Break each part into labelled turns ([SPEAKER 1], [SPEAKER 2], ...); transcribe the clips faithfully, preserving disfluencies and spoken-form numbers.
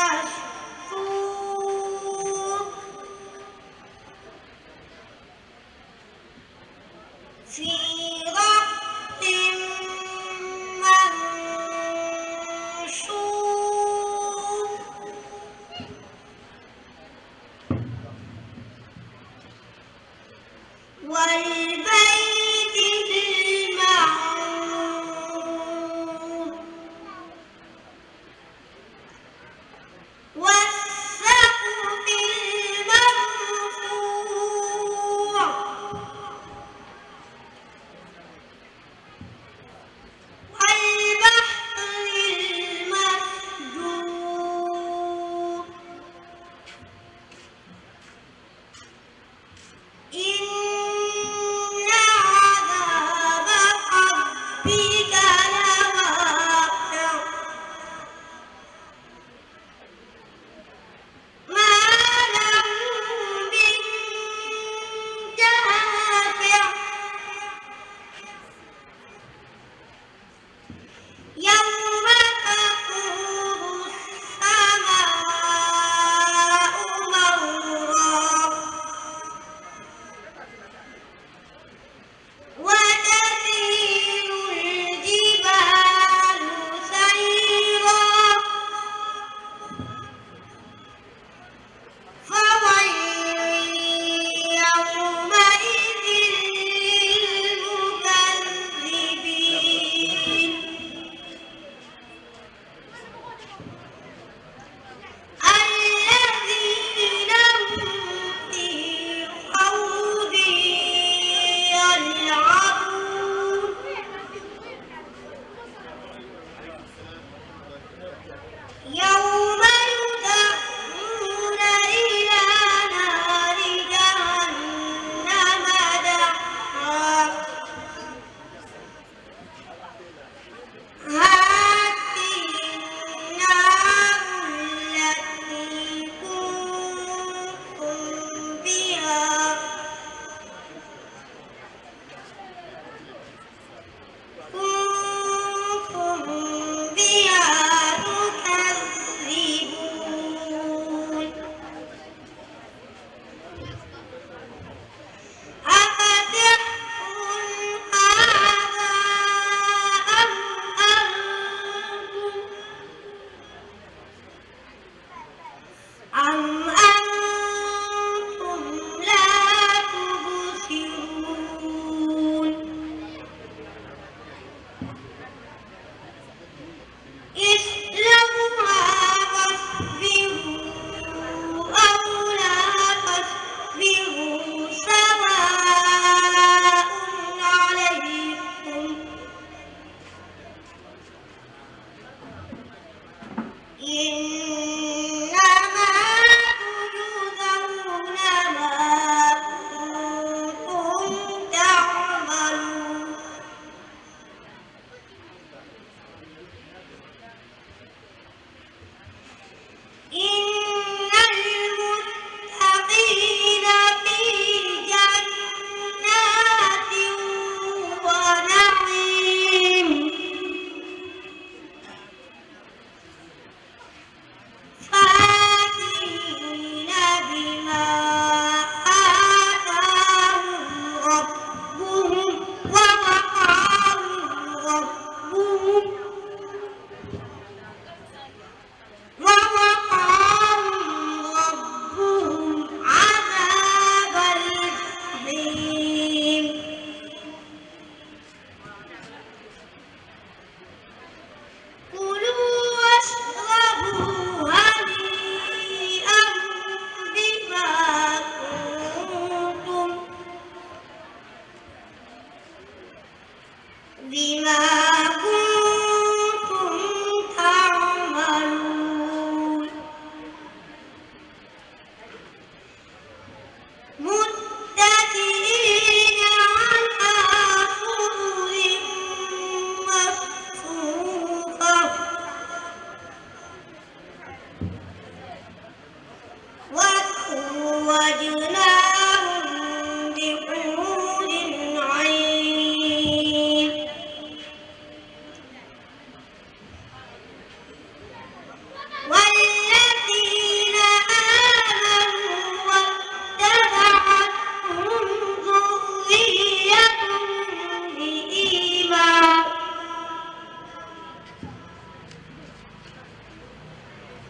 [SPEAKER 1] مسطور في رق منشور والبيت المعمور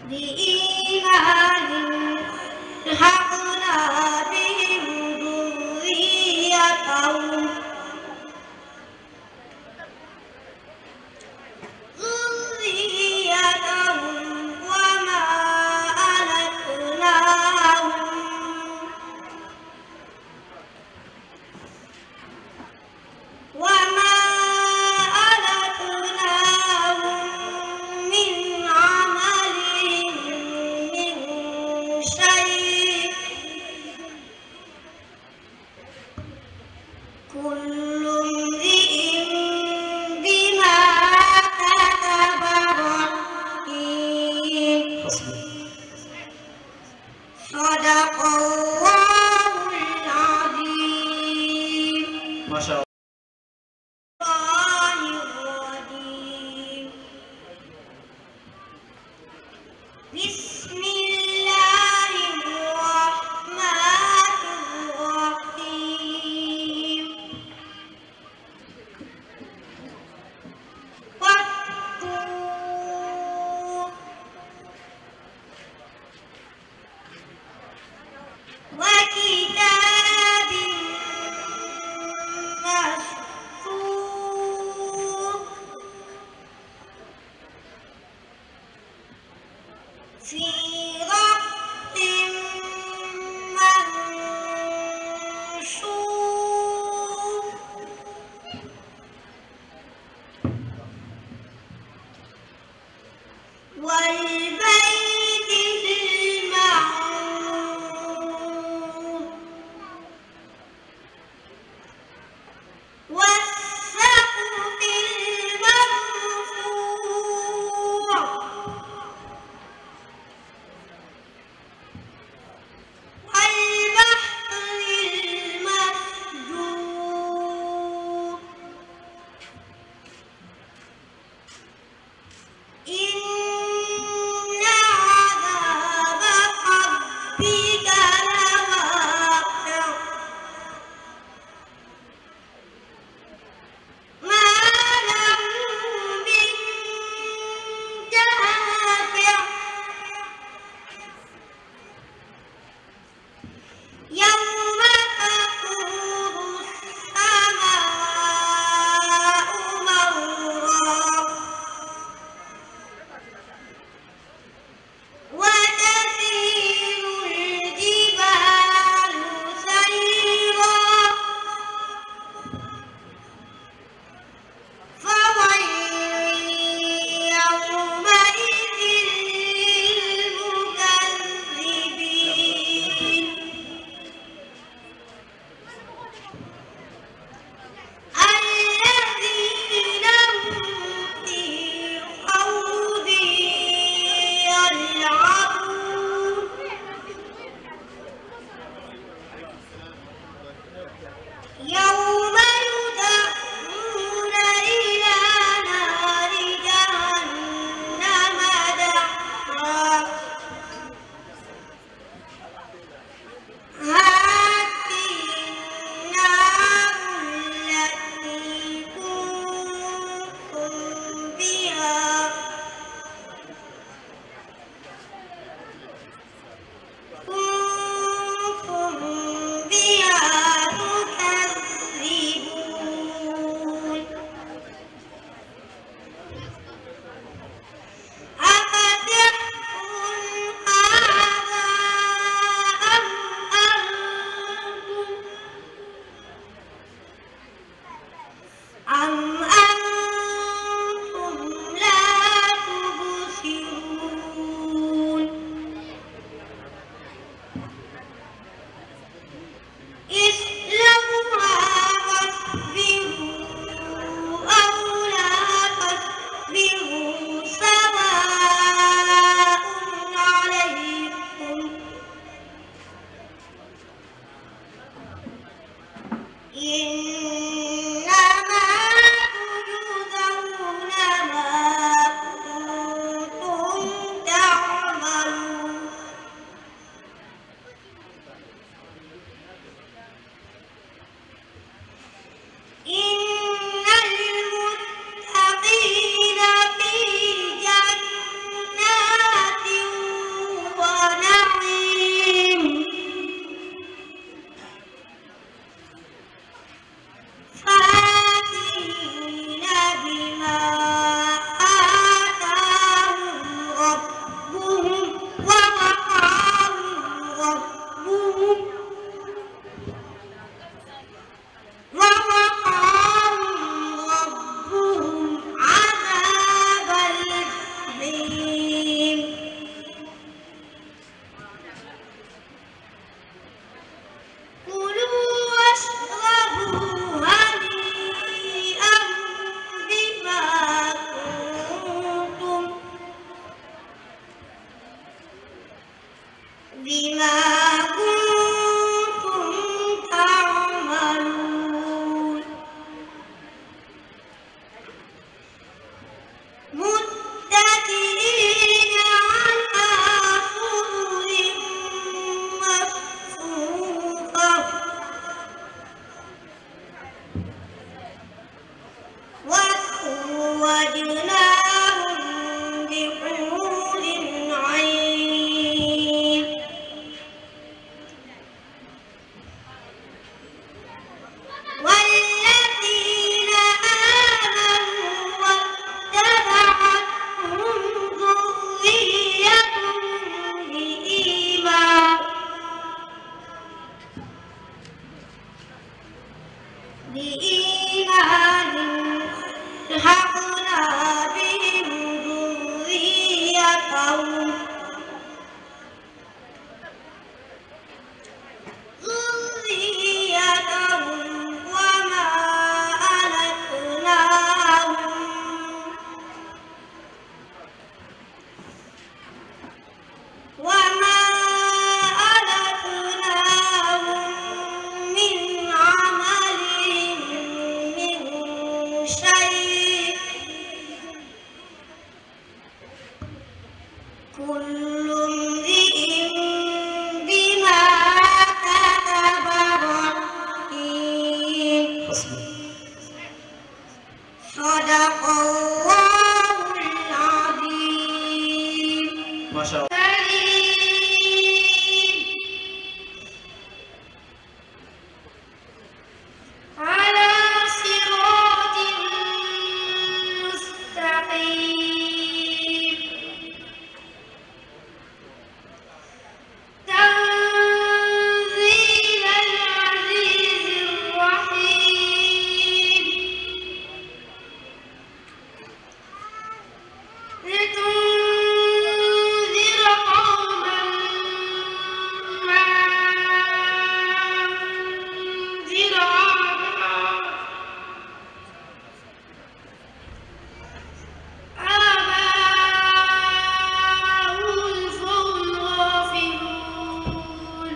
[SPEAKER 1] بإيمان ألحقنا بهم ذريتهم ذريتهم وما ألتناهم وما ألتناهم من عملهم من شيء كل امرئ بما كسب رهين صدق الله العظيم.
[SPEAKER 2] ما شاء الله.
[SPEAKER 1] بسم الله الرحمن الرحيم والطور وكتاب مسطور في رق منشور والبيت المعمور والسقف المرفوع بما كنتم تعملون متكئين على سرر مصفوفة وزوجناهم بحور عين والذين آمنوا واتبعتهم ذريتهم بإيمان بإيمان ألحقنا بهم ذريتهم ذريتهم وما ألتناهم وما ألتناهم من عملهم من شيء كل امرئ بما كسب رهين صدق الله العظيم.
[SPEAKER 2] ما شاء الله.
[SPEAKER 1] على صراط مستقيم تنزيل العزيز الرحيم لتنذر قوما ما أنذر آباؤهم فهم غافلون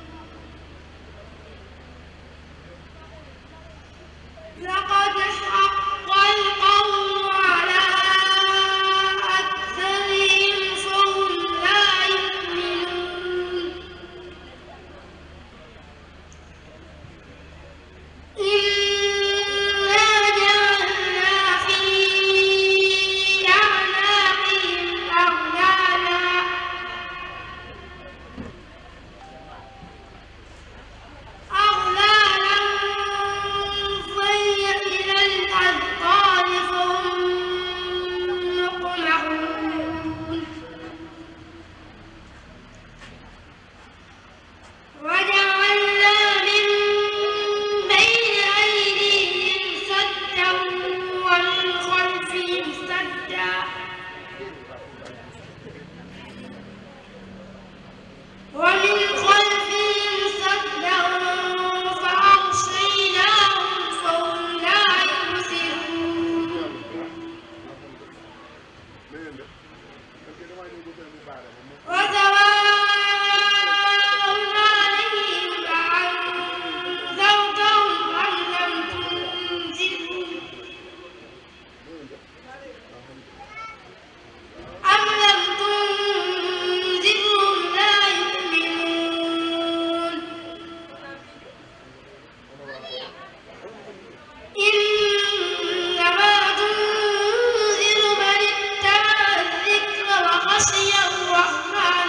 [SPEAKER 1] لقد حق القول على أكثرهم فهم لا يؤمنون إنا جعلنا في أعناقهم أغلالا أغلالا فهي إلى الأذقان فهم مقمحون وجعلنا من بين أيديهم سدا ومن خلفهم سدا ومن خلفهم سدا فأغشيناهم فهم لا يبصرون وسواء عليهم أأنذرتهم أم لم تنذرهم أم لم تنذرهم لا يؤمنون إنما تنذر من اتبع الذكر وخشي الرحمن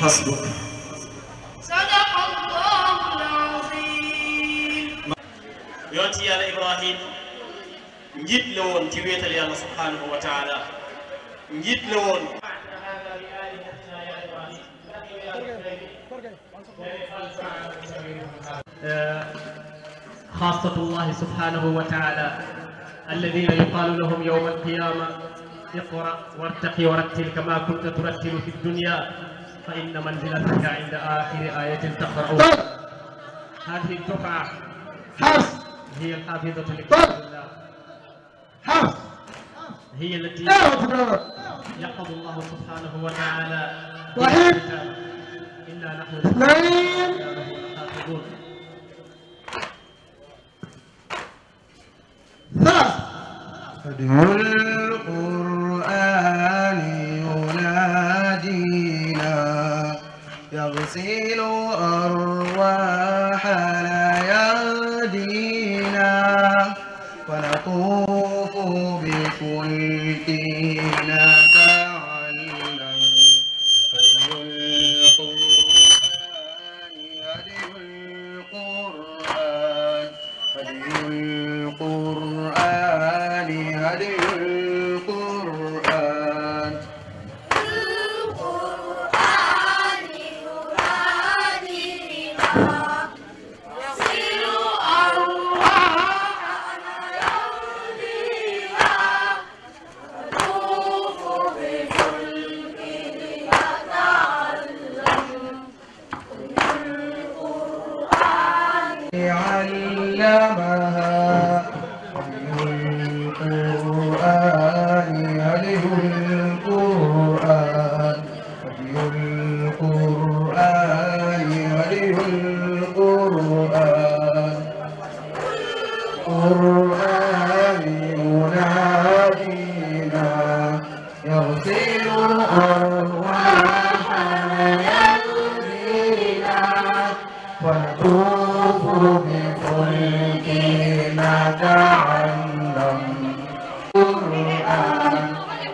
[SPEAKER 2] حسبك.
[SPEAKER 1] صدق الله العظيم.
[SPEAKER 2] yonti yàlla Ibrahim njiit la woon ci wéetal yàlla subhanahu wa taala njiit la woon.
[SPEAKER 3] خاصة الله سبحانه وتعالى الذين يقال لهم يوم القيامة اقرأ وارتقي ورتل كما كنت ترتل في الدنيا فإن منزلتك عند آخر آية تقرأ. هذه الدفعة هي الحافظة لكتاب الله، هي التي يقض الله سبحانه وتعالى إنا نحن حافظون.
[SPEAKER 4] القرآن ينادينا يغسل أرواح ليالينا ونطوف بفلكنا تعلم هدي القرآن هدي القرآن هدي القرآن هدي القرآن
[SPEAKER 1] القرآن ينادينا يغسل أرواحنا يهدينا نطوف بفلكه نتعلم القرآن
[SPEAKER 4] علمها القرآن هدي القرآن هدي القرآن هدي القرآن القرآن ينادينا يغسل أرواحنا يهدينا ونطوف بفلكنا نتعلم القرآن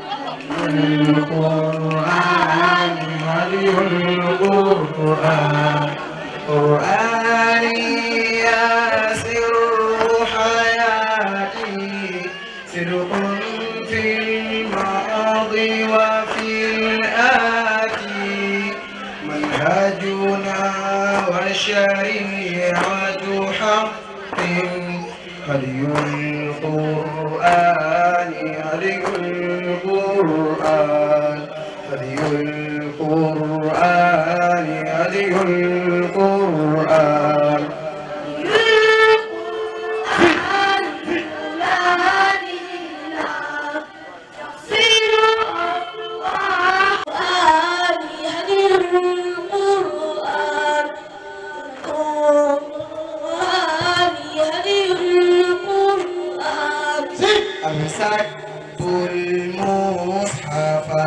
[SPEAKER 4] القرآن هدي القرآن قرآني يا سر حياتي صدق في الماضي وفي الآتي منهجنا وشريعة حق هدي القرآن هدي القرآن هدي القرآن هدي القرآن أمسكت المصحف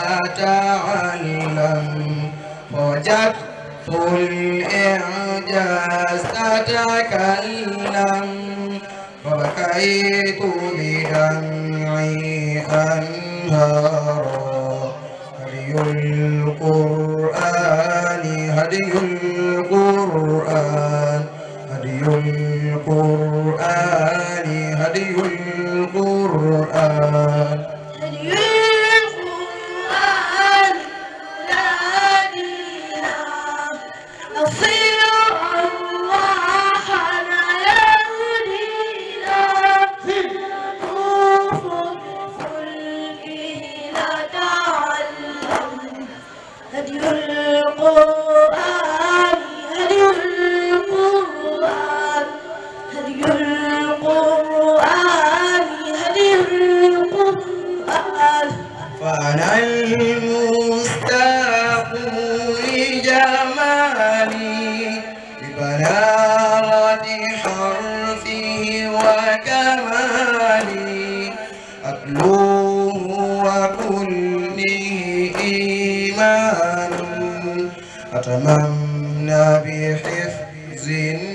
[SPEAKER 4] أتعلم وجدت الإعجاز أتكلم فبكيت بدمعي أنهارا هدي القرآن هدي القرآن هدي القرآن هدي القرآن
[SPEAKER 1] هدي القرآن ينادينا يغسل أرواحنا يهدينا نطوف بفلكه نتعلم هدي القرآن هدي القرآن هدي القرآن هدي القرآن
[SPEAKER 4] فأنا المستاق لجمالي ببلاغة حرفه وكمالي أتلوه وكله إيمان أتمنى بحفظ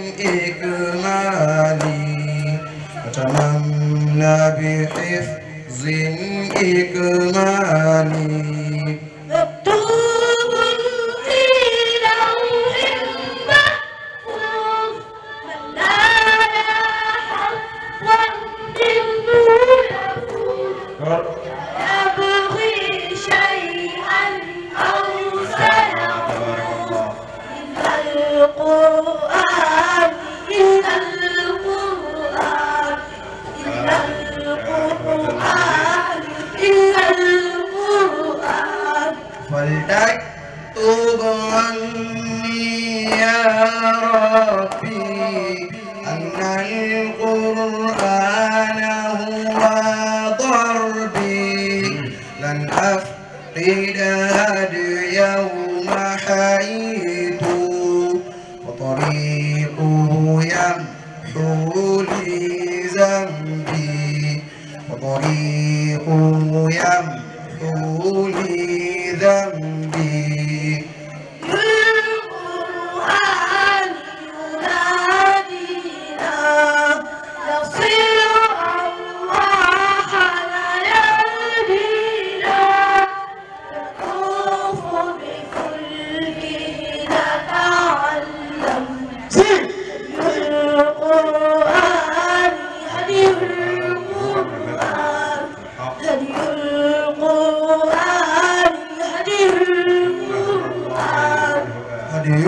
[SPEAKER 4] إكمالي أتمنى بحفظ إكمالي
[SPEAKER 1] مكتوب في
[SPEAKER 4] لي ذنبي وطريقه يمحو لي ذنبي
[SPEAKER 1] بالقرآن ينادينا يصير الله ليهدينا نطوف بفلكه نتعلم بالقرآن هدي القرآن هدي القرآن هدي القرآن
[SPEAKER 4] هدي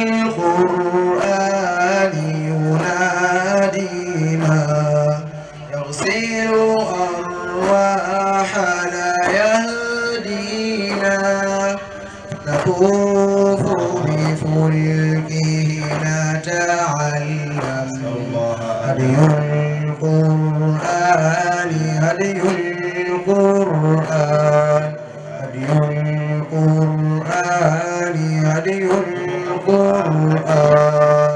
[SPEAKER 4] القرآن ينادينا يغسل أرواحنا يهدينا نطوف بفلكه نتعلم هدي القرآن هدي القرآن هدي القرآن هدي القرآن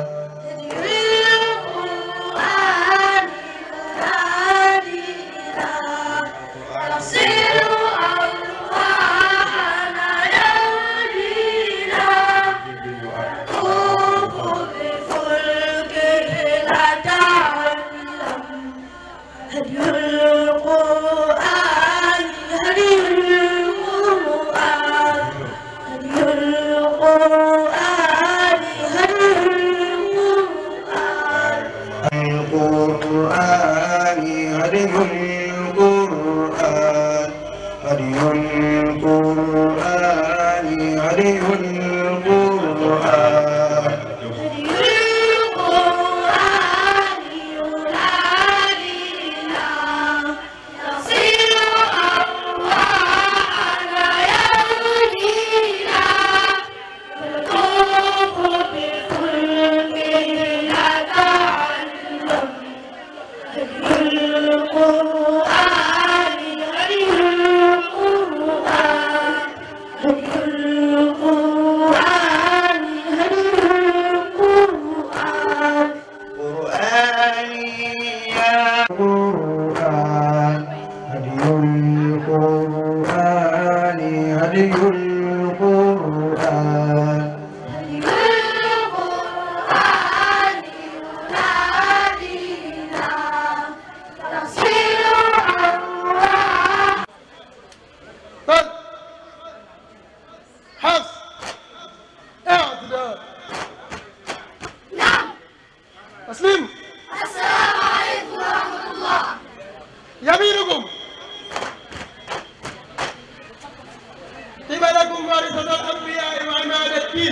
[SPEAKER 1] بالقرآن ينادينا يصير أرواحنا يهدينا نطوف بفلكه نتعلم هدي القرآن هدي القرآن هدي القرآن هدي القرآن
[SPEAKER 4] القرآن هدي القرآن هدي القرآن هدي القرآن
[SPEAKER 1] هدي القرآن ينادينا يصير أرواحنا يهدينا نطوف بفلكه نتعلم هدي القرآن هدي القرآن هدي القرآن هدي القرآن
[SPEAKER 4] قرآني يا قرآن هدي القرآن هدي القرآن
[SPEAKER 1] هدي القرآن ينادينا يصير أرواحنا
[SPEAKER 5] طيب حفص اعتدال
[SPEAKER 1] نعم
[SPEAKER 5] تسليم
[SPEAKER 1] السلام عليكم ورحمة الله
[SPEAKER 5] يمينكم قبلكم ورثة الأنبياء وعماد الدين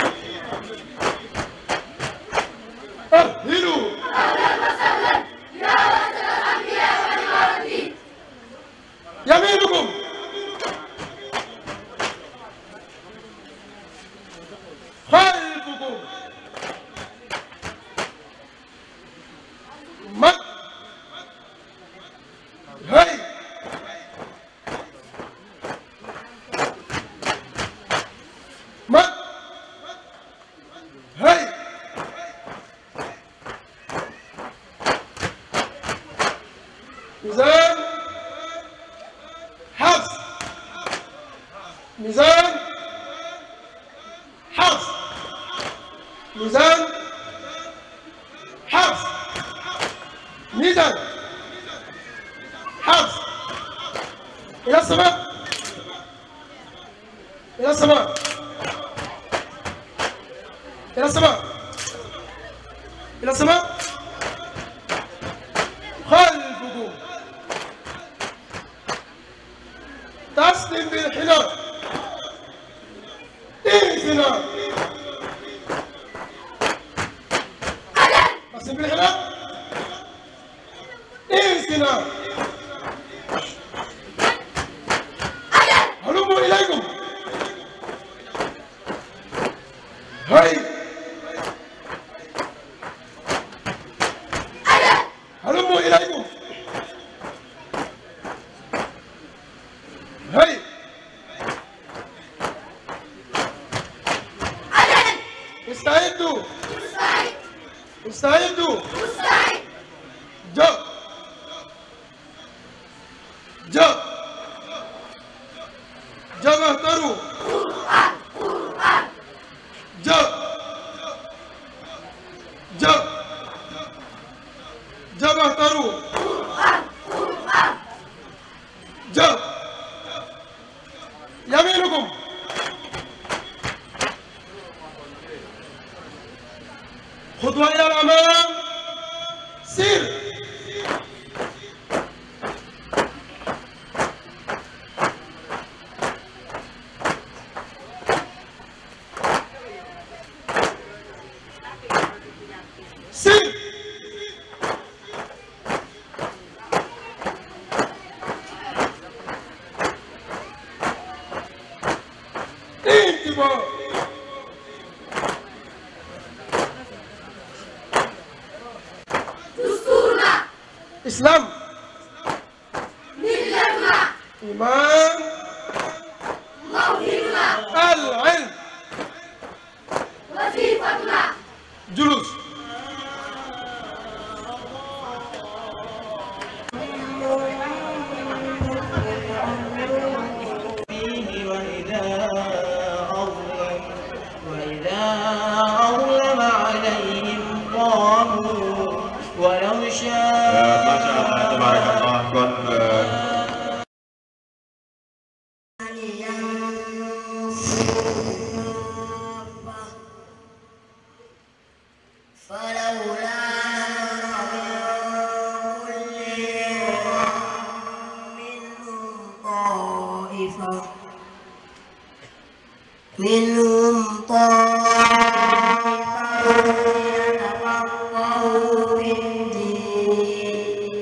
[SPEAKER 5] أهلوا
[SPEAKER 1] أهلا وسهلا يا ورثة الأنبياء وعماد الدين
[SPEAKER 5] يمينكم خلفكم مد هي مد هي ميزان حفص ميزان حفص ميزان حفص ميزان حفص إلى السماء إلى السماء إلى السماء إلى السماء خلفكم تسلم بالحناء إنزنا تسلم بالحناء إنزنا هلموا إليكم هاي هلموا إليكم هاي استعدوا استعدوا جبهتروا جب يمينكم خطوة إلى الأمام سير سير انتباه
[SPEAKER 1] دستورنا
[SPEAKER 5] إسلام
[SPEAKER 1] ملتنا
[SPEAKER 5] إيمان
[SPEAKER 1] موهبنا
[SPEAKER 5] العلم
[SPEAKER 1] وظيفتنا
[SPEAKER 5] جلوس
[SPEAKER 6] وإذا أظلم وإذا أظلم عليهم قاموا ولو شاء
[SPEAKER 7] ما شاء الله تبارك الله kon
[SPEAKER 6] فلولا منهم طائفة يتفقهوا في الدين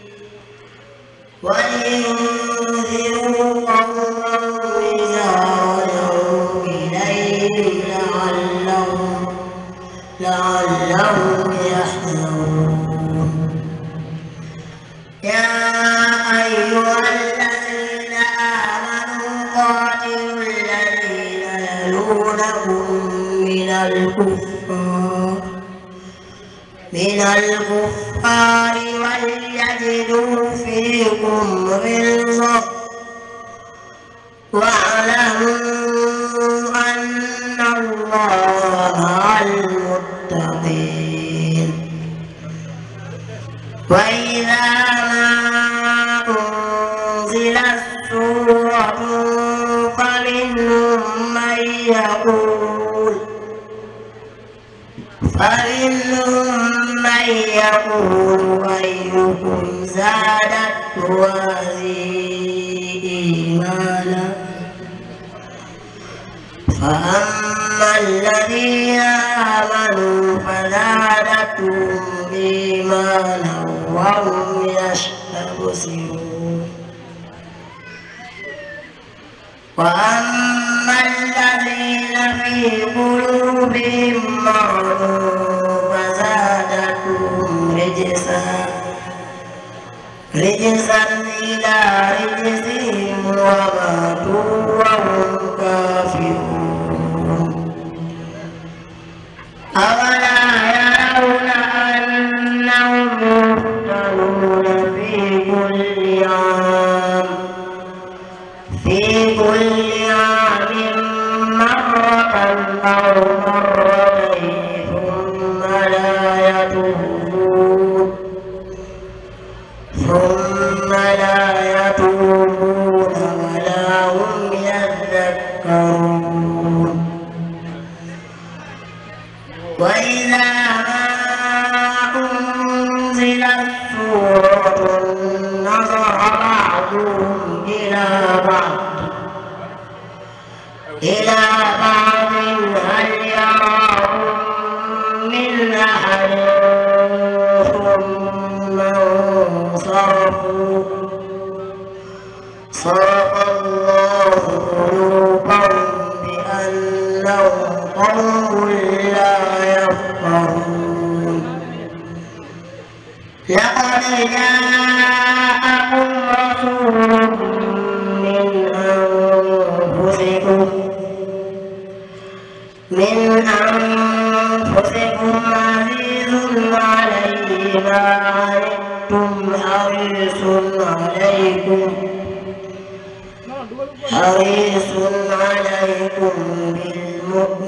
[SPEAKER 6] ولينذروا قومهم إذا رجعوا إليهم لعلهم لعلهم يحذرون يا أيها الذين آمنوا قاتلوا الذين يلونكم من الكفار من الكفار وليجدوا فيكم غلظة واعلموا أن الله مع المتقين وإذا ما أنزلت سورة فمنهم من يقول فمنهم من يقول أيكم زادته هذه إيمانا فأما الذين آمنوا فزادتهم إيمانا وهم يستبشرون وأما الذين في قلوبهم مرض فزادتهم رجسا رجسا إلى رجسهم وماتوا وهم كافرون أولا يرون أنهم يفتنون في كل عام في كل عام مرة أو مرتين ثم لا يتوبون ثم لا يتوبون ولا هم يذكرون وإذا ما أنزلت سورة نظر بعضهم إلى بعض إلى بعض هل يراهم من أحد ثم انصرفوا صرف الله قلوبهم بأنهم قوم لا يفقهون لقد جاءكم رسول من أنفسكم من أنفسكم عزيز عليه ما عنتم حريص عليكم حريص عليكم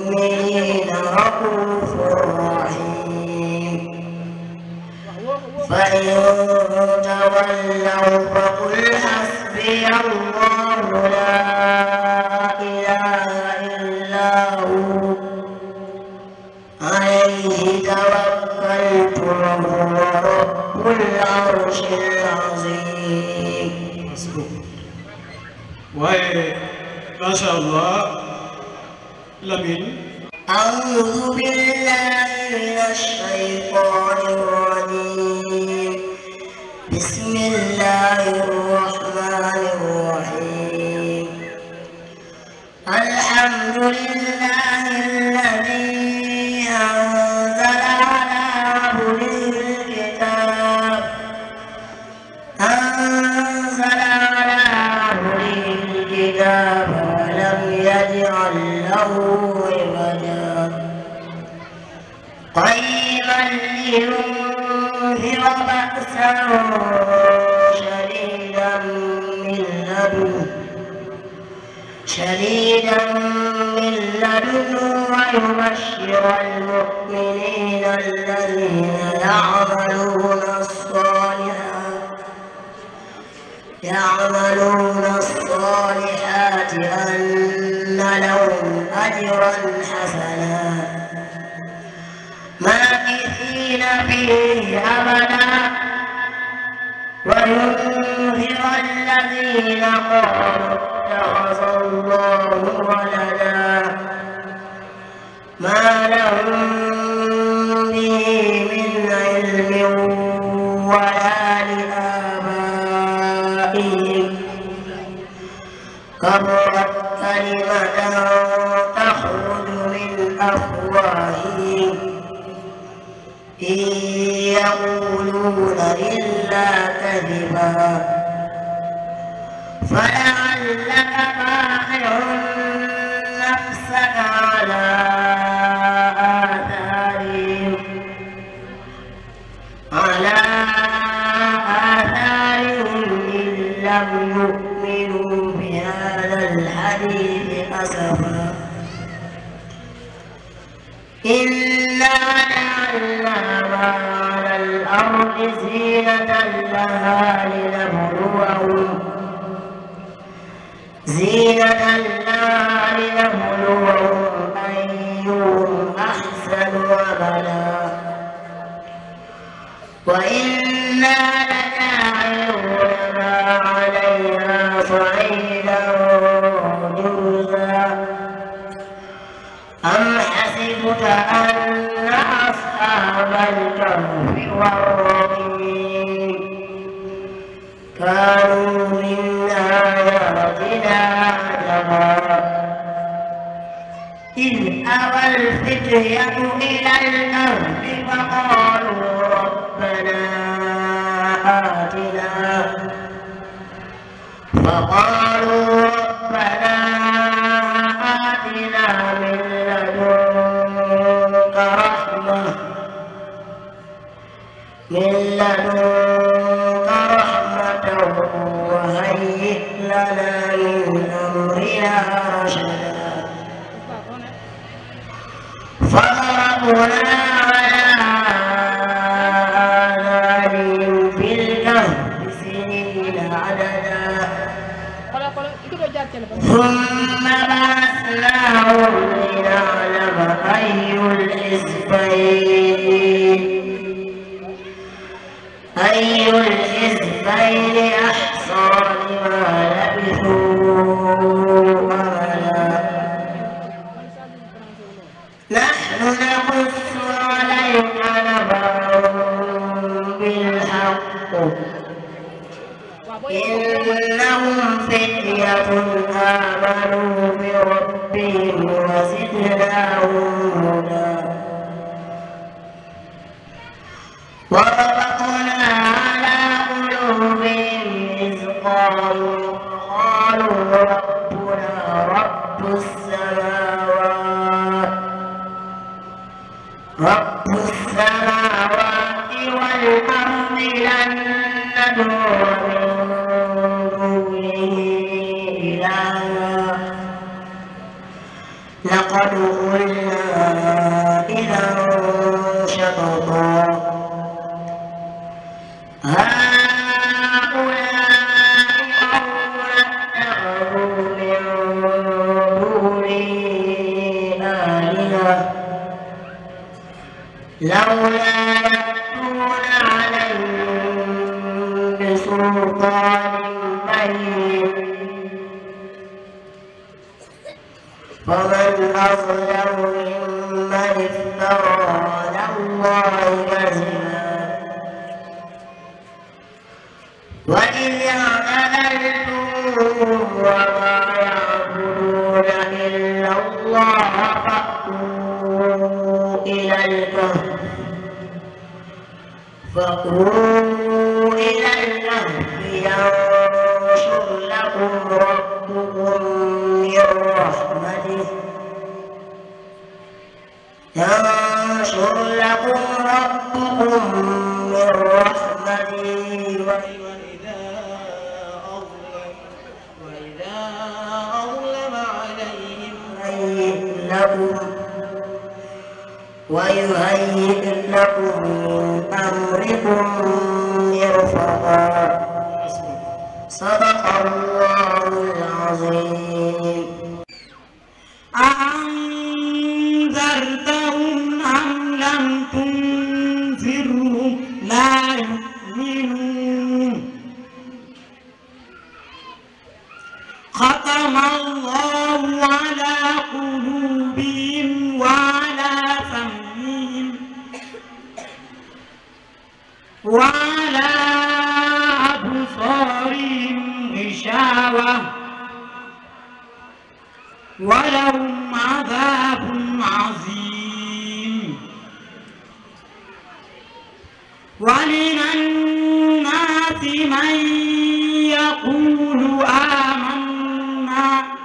[SPEAKER 6] بالمؤمنين رؤوف رحيم فإن تولوا فقل حسبي الله لا إله إلا هو عليه توكلت وهو رب العرش العظيم.
[SPEAKER 8] waaye macha allah Lamine.
[SPEAKER 6] أعوذ بالله من الشيطان الرجيم. بسم الله الرحمن الرحيم. الحمد لله الذي أنزل على عبده الكتاب أنزل على عبده الكتاب ولم يجعل له عوجا قيما لينذر بأسا شديدا من لدنه شديدا من لدنه ويبشر المؤمنين الذين يعملون الصالحات يعملون الصالحات أن لهم أجرا حسنا ماكثين فيه أبدا وينذر الذين قالوا اتخذ الله ولدا ما لهم به من علم ولا لآبائهم كبرت كلمة تخرج من أفواههم إن يقولون إلا كذبا فلعلك باخع نفسك على آثارهم على آثارهم إن لم يؤمنوا بهذا الحديث أسفا إنا جعلنا ما على الأرض زينة لها لنبلوهم زينة لها لنبلوهم أيهم أحسن عملا وإنا لجاعلون ما عليها صعيدا جرزا أم حسبت أن أصحاب الكهف والرقيم كانوا من آياتنا عجبا إذ أوى الفتية إلى الكهف فقالوا ربنا آتنا فقالوا ربنا آتنا من لدنك رحمة من لدنك رحمة وهيئ لنا من أمرنا رشدا فضربنا على آذانهم في الكهف سنين عددا ثم بعثناهم لنعلم أي الحزبين أي الحزبين أحصى لما لبثوا أملا نحن نقص عليك نبأهم بالحق إنهم فتية آمنوا بربهم وزدناهم هدى وربطنا على قلوبهم إذ قالوا قالوا ربنا رب السماوات رب السماوات والأرض لن ندعو من دونه إلها لقد قلنا إذا شططا لولا يأتون عليهم بسلطان بين فمن أظلم ممن افترى على الله كذبا وإذ اعتزلتموهم وما يعبدون إلا الله فأتوا إلى الكهف فأتوا إلى الكهف ينشر لكم ربكم من رحمته ينشر لكم ربكم من رحمته وإذا أظلم وإذا أظلم عليهم هيئ لكم ويهيئ لكم من أمركم مرفقا صدق الله العظيم. أأنذرتهم أم لم تنذرهم لا يؤمنون ختم الله على قلوبهم وعلى سمعهم وعلى أبصارهم غشاوة ولهم عذاب عظيم. ومن الناس من يقول آمنا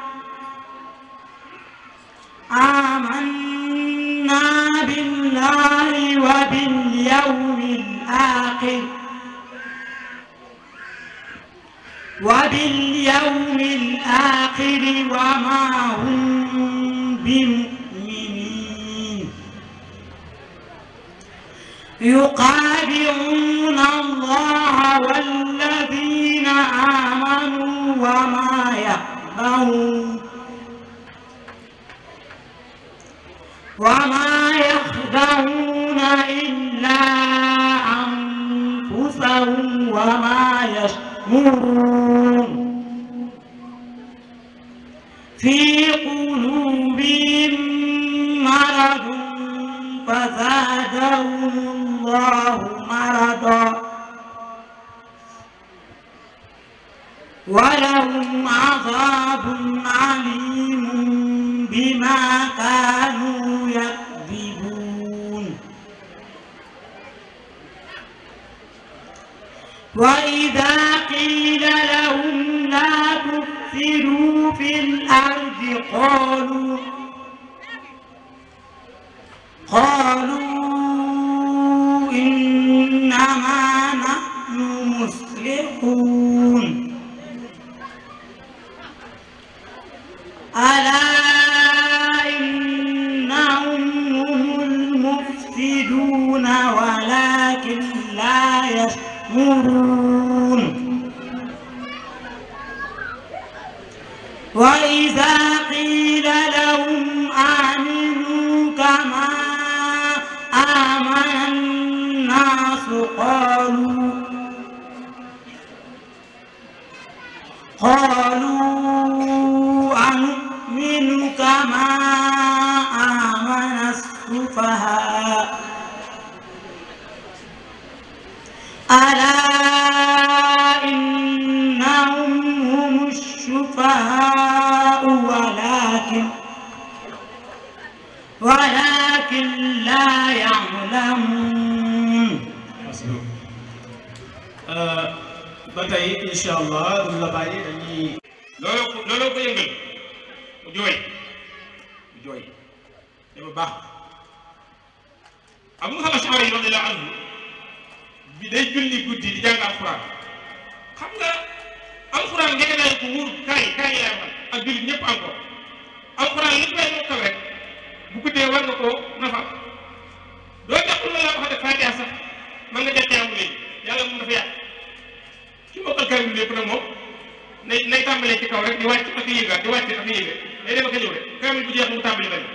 [SPEAKER 6] آمنا بالله وباليوم الآخر وباليوم الآخر وما هم بمؤمنين يخادعون الله والذين آمنوا وما يخدعون وما يخدعون إلا أنفسهم وما يشعرون في قلوبهم مرض فزادهم الله مرضا ولهم عذاب عليم بما كانوا يكذبون. وإذا قيل لهم لا تفسدوا في الأرض قالوا قالوا إنما نحن مصلحون ألا إنهم هم المفسدون ولكن لا يشعرون. وإذا قيل لهم آمنوا كما آمن الناس قالوا قالوا أنؤمن كما آمن السفهاء ألا إنهم هم السفهاء ولكن ولكن لا يعلمون.
[SPEAKER 8] ba tey incha allah duñ la bàyyi dañuy.
[SPEAKER 2] looloo ko looloo ko yëngal mu jooy mu jooy dafa baax Abu Musa al-Ash'ari radiyallahu anhu bi day julli guddi di jàng alxuraan xam nga alxuraan ngeen nañ ko wóor kaay kaay yaay man ak jullit ñëpp encore alxuraan li may mokkal rek bu guddee war nga koo nafal doo jàpp lu la wax de Faatiha sax man nga jël teewu léegi yàlla moom dafa yàq ki mokkal kaamil lépp nag moom nay nay tàmbalee ci kaw rek di wàcc ak yéegaat di wàcc ak yéegaat day dem ak a ñëw rek kaamil bu jeex mu tàmbali benn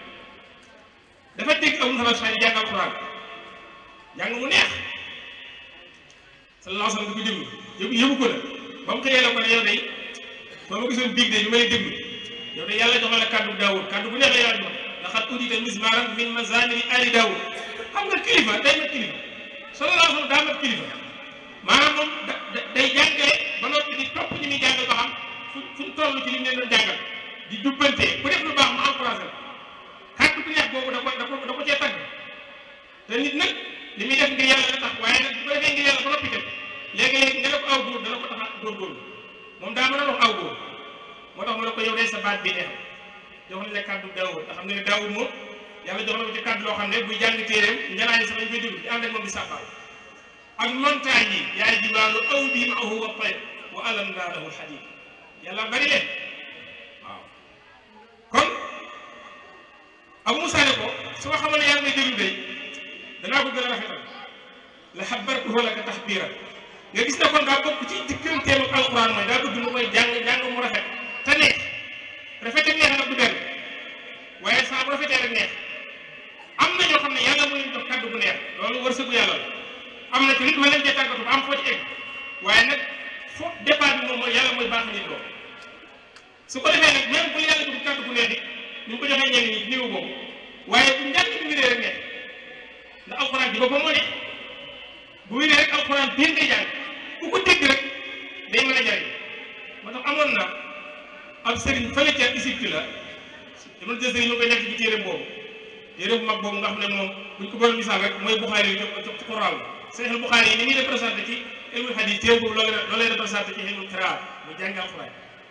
[SPEAKER 2] dafa dégg Abu Musa al-Ash'ari jàng alxuraan jàng mu neex sallallahu alayhi wa sallam di ko déglu yëbu yëbu ko la ba mu xëyee la ko ne yow day ba ma gisoon biig de ñu may déglu yow de yàlla jox la kàddu Daawud kàddu bu neex la yàlla jox laqad uutiita mizmaaran min mazaamiri aali Daawud xam nga kilifa day mat kilifa sallallahu alayhi wa sallam daa mat kilifa maanaam moom da day jàngale ba noppi di topp ñi muy jàngal ba xam fu fu mu toll ci li mu leen doon jàngal di jubbantee ku def lu baax mu encouragé la kàddu bu neex boobu da ko da ko da ko cee tàgg te nit nag li muy def ngir yàlla la tax waaye nag bu ko defee ngir yàlla ba noppi tam léegi-léegi nga ne ko aw góor dana ko tax a góorgóorlu moom daa mën a wax aw góor moo tax mu ne ko yow day sa baat bi neex jox nañ la kàddu Daawud te xam nga ne Daawud moom yàlla jox na ko ci kàddu loo xam ne buy jàng téeréem njanaayi sax dañ koy déglu di ànd ak moom di sàbbal ak montagne yi yaay jibaalu awbi ma'ahu wa tayr wa alanna lahu al-hadid yàlla bari leen waaw kon Abu Musa ne ko su ma xamoon ne yaa ngi may déglu day danaa ko gën a rafetal la xabartuhu laka taxbiira nga gis ne kon daa bokk ci digganteem ak alquran mooy daa bëgg mu koy jàng jàng mu rafet te neex rafet ak neex nag du benn waaye saa bu rafetee rek neex am na ñoo xam ne yàlla moo leen jox kàddu bu neex loolu wërsëgu yàlla la am na ci nit ma leen cee tàggatu ba am foo ci egg waaye nag fo départ bi moom mooy yàlla mooy baax nit loolu su ko defee nag même bu yàlla jox kàddu bu neex it ñu ngi ko joxee ñenn ñi niveau boobu waaye bu njàng bi wéree rek neex ndax alquran bi ba ko moo neex bu wéree rek alquran biir ngay jàng ku ko dégg rek day mën a jariñ moo tax amoon na ab sëriñ fële ca Égypte la dama jël sëriñ ñu koy nekk ci téere boobu téere bu mag boobu nga xam ne moom buñ ko doon misaal rek mooy Buxaari yi ci Quraan Sahih Buxaari yi ni muy représenté ci ilmul hadis téere boobu loolu loolu lay représenté ci ilmul qiraat mu jàng alquran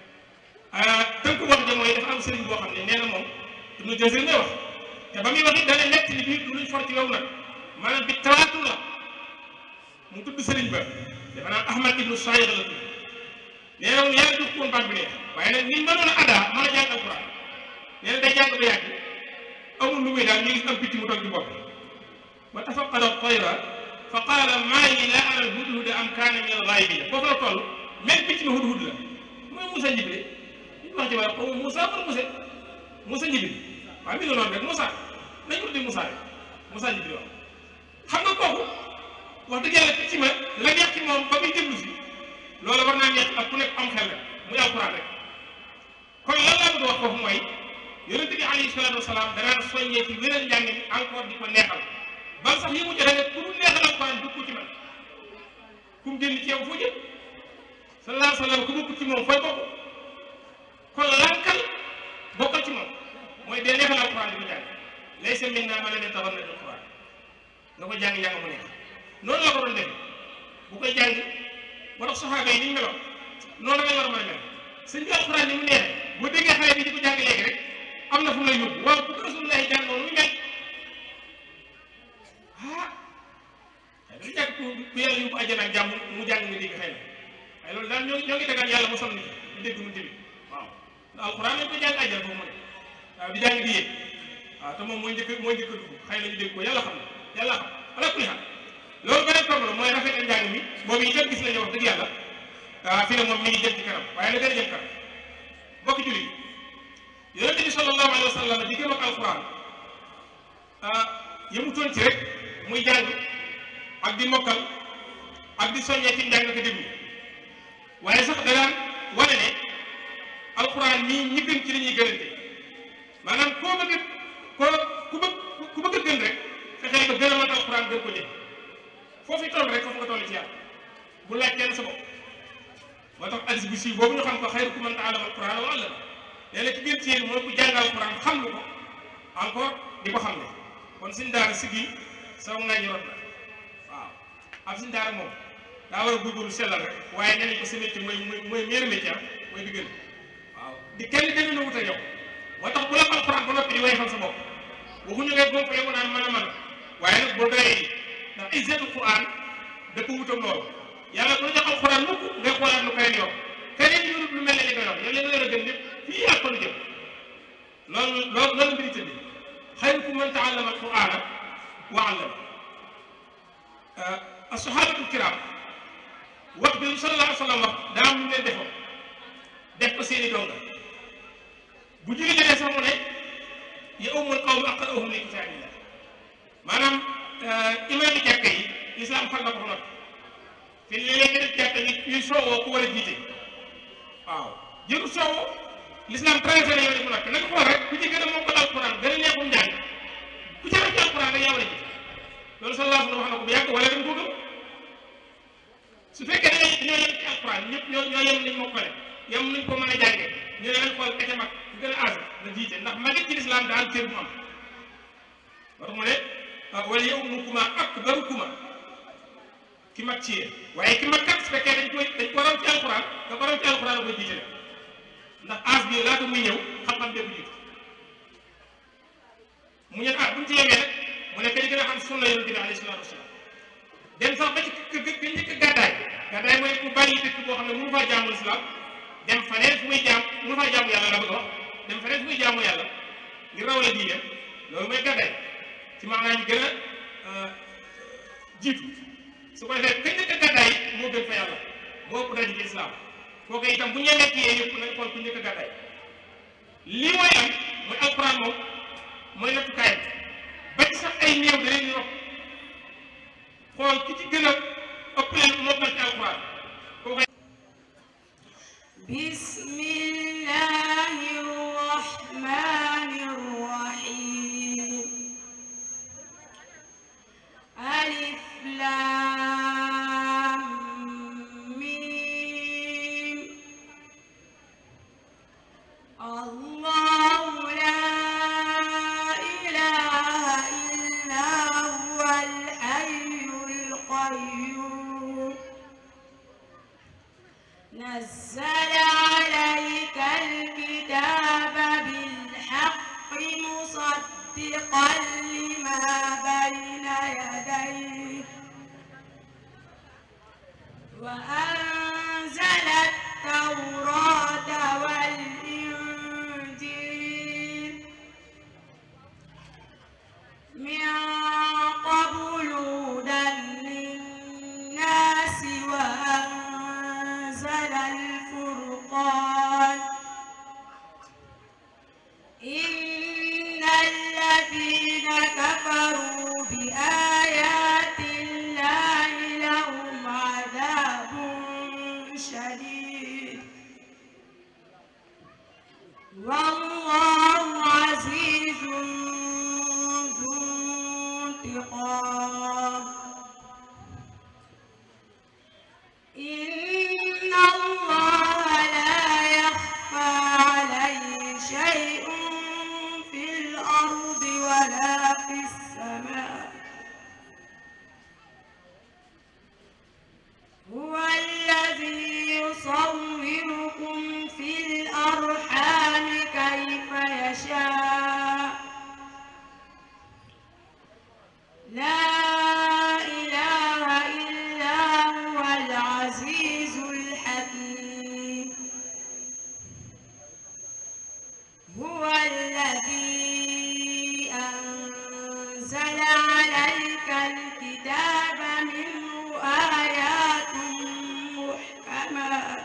[SPEAKER 2] tënk wax ja mooy dafa am sëriñ boo xam ne nee na moom Ibnu Jazir ngay wax te ba muy wax it dana nekk li biir luñ for ci yow nag maanaam bi tawaatur la mu tudd sëriñ ba dafa naan Ahmad ibnu Saïd la tudd nee na moom yàlla jox ko woon baat bi neex waaye nag ni mënoon a adaa mën a jàng alquran nee na day jàng ba yàgg amul lu muy daal ñu gis am picc mu toog ci bopp wa tafaqada tayra fa qaala maa li laa ara al-hudhuda am kaana min al-ghaayibin foofu la toll même picc mi hudhud la mooy Moussa Njibril li ñu wax ci wàllu xaw ma Moussa wala Moussa Moussa Njibril waaw mi ngi noonu rek Moussa nañ ko tuddee Moussa rek Moussa Njibril wax xam nga kooku wax dëgg yàlla picc ma la neex ci moom ba muy déglu si loolu war naa neex ak ku nekk am xel rek muy alquran rek kon lan laa bëgg a wax foofu mooy yonent bi alayhi salaatu wasalaam danaan soññee ci wéral njàng mi encore di ko neexal ba sax yi mu joxe ne ku mu neexal alquran du ko ci man ku mu génn ci yow foo jëm sallallahu alayhi wa sallam ku bokk ci moom fooy bokk kon lankal bokkal ci moom mooy dee neexal alquran di ko jàng laysa minnaa man lam yataganna bil quran nga ko jàng jàng mu neex noonu la ko doon def bu koy jàng ba tax saxaaba yi ni ñu meloon noonu la war a mën a mel sëñ bi alquran ni mu neexee boo déggee xale bi di ko jàng léegi rek am na fu mu lay yóbbu waaw bu ko Rasulullahi jàng noonu muy mel ah xëy na jàpp ku yàlla yóbbu àjjana ak jàmm mu jàng nga dégg xëy na waaye loolu daal ñoo ñoo ngi dagaan yàlla mosal nit ñu dégg mu tamit waaw ndax alquran lañ ko jàng àjjana foofu mu ne waaw di jàng di yéeg waaw te moom mooy njëkk mooy njëkk a dugg xëy na ñu dégg ko yàlla xam na yàlla xam ala kulli xam loolu beneen problème mooy rafet ak njàng mi boobu itam gis nañu wax dëgg yàlla waaw fi ne moom mi ngi jëm ci kanam waaye na gën a jëm kanam mbokki jullit yonente bi sallallahu alayhi wa sallam di gëm ak alquran yëmutoon ci rek muy jàng ak di mokkal ak di soññee ci njàng ko déglu waaye sax da daan wane ne alquran nii ñi gën ci li ñuy gënante maanaam koo bëgg koo ku bëgg ku bëgg a gën rek fexeel ba gën a mën alquran gën ko jël foofu toll rek foofu nga toll ci yàlla bu laaj kenn sa bopp moo tax hadis bu siiw boobu ñu xam ko xayrukum man ta'allama alquran wa 'allama léeg-léeg ci biir ci yéen mooy ku jàng alquran xam lu ko encore di ko xam ne kon suñ daara sigi saw nga ñu rot na waaw am suñ daara moom daa war a góorgóorlu sellal rek waaye nee nañ ko sa métier mooy mooy mooy meilleur métier am mooy di gën waaw di kenn gën na wut ak yow moo tax bu la alquran ba noppi di wayfal sa bopp waxuñu ngay góob yow naan mën a mën waaye nag boo doyee ndax izzatul quran da ko wutam loolu yàlla bu la jox alquran mukk ngay xoolaat lu koy yor keneen yorut lu mel ne li nga yor yow li nga yor a gën lépp fii ak kon jëm loolu loolu loolu mbiri tëdd xayrukum man ta'allama alqur'ana wa 'allama as-sahabatul kiram wax bi sallallahu alayhi wa sallam wax daa am lu leen defoon def ko seeni donga bu julli jotee sax mu ne ya ummul qawm aqra'uhum li kitaabillah maanaam imaam yi jàkka yi lislaam fal na ko fa noppi fi léeg-léeg nga def jàkka yi ñuy soowoo ku war a jiite waaw jëru soowoo lislaam traité na yow di mu noppi na nga xool rek ku ci gën a mokkal alquran gën a neexum njàng ku ci rek alquran rek yaa war a jiite loolu sallallahu alayhi wa sallam wax na ko bu yàgg wala dañ ko gëm su fekkee da ngay dañoo yem ci alquran ñëpp ñoo ñoo yem nañ mokkale yem nañ ko mën a jànge ñu ne nañ xool ka ca mag ku gën a âge na jiite ndax magit ci lislaam daal cër bu am war mu ne wala yawmukuma akbarukuma ki mag ci yéen waaye ki mag kat su fekkee dañ koy dañ ko raw ci alquran nga ko raw ci alquran koy jiite ndax âge bi laata muy ñëw xam-xam bee bu jiitu mu ñeen ah buñ ci yemee nag mu ne kañ gën a xam sunna yonent bi alayhi salaatu wasalaam dem sax ba ci ka njëkk a gàddaay gàddaay mooy ku bàyyi dëkk boo xam ne mënu faa jaamu islam dem faneen fu muy jaam mënu faa jaamu yàlla la bëgg a wax dem faneen fu muy jaamu yàlla ngir rawale diine loolu mooy gàddaay ci maanaam ñu gën a jiitu su ko defee kañ njëkk a gàddaay moo gën fa yàlla moo ëpp daje ci islam kooku itam bu ñu nekk yee yëpp nañ xool ku njëkk a gàddaay lii mooy am mooy alquran moom mooy nattukaay ba ci sax ay néew da leen yokk xool ki ci gën a ëpp leen mokkal ci alquran kooku
[SPEAKER 6] bismillahi rahmani rahim alif lam mim allahu la ilaha illa huwal hayyul qayyum nazzala alayka alkitaba bilhaqqi musaddiqan lima bayna yadayhi wa anzala at-taurata wal injil min qablu hudan lin-nasi wa anzala al-furqan innal ladhina kafaru bi ayati llahi lahum adhabun shadid wallahu azizun dhu intiqam inna allaha la yakhfa alayhi shay'un fil ardi wala fis samaa huwa alladhi yusawwirukum fil arhami kayfa yasha la ilaha illa huwal azizul hakim huwa alladhi anzala alayka alkitaba minhu ayatun muhkamat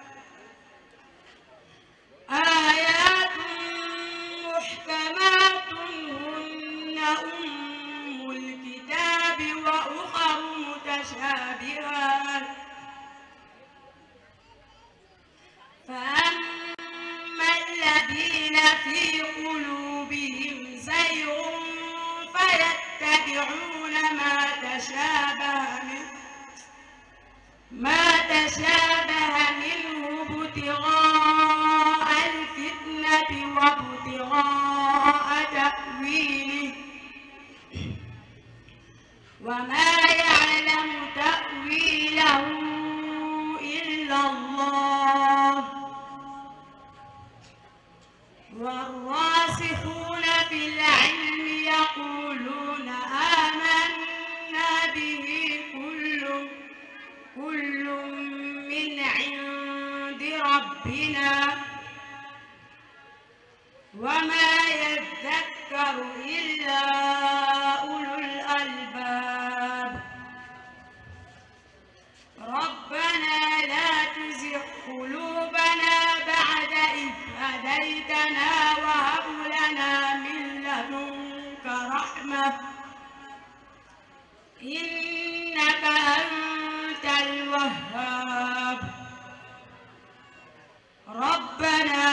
[SPEAKER 6] ayatun muhkamatun hunna ummul kitabi wa ukharu mutashabihat فأما الذين في قلوبهم زيغ فيتبعون ما تشابه منه ما تشابه منه ابتغاء الفتنة وابتغاء تأويله وما يعلم تأويله إلا الله والراسخون في العلم يقولون آمنا به كل كل من عند ربنا وما يذكر يذكر إلا أولو الألباب. هديتنا وهب لنا من لدنك رحمة إنك أنت الوهاب ربنا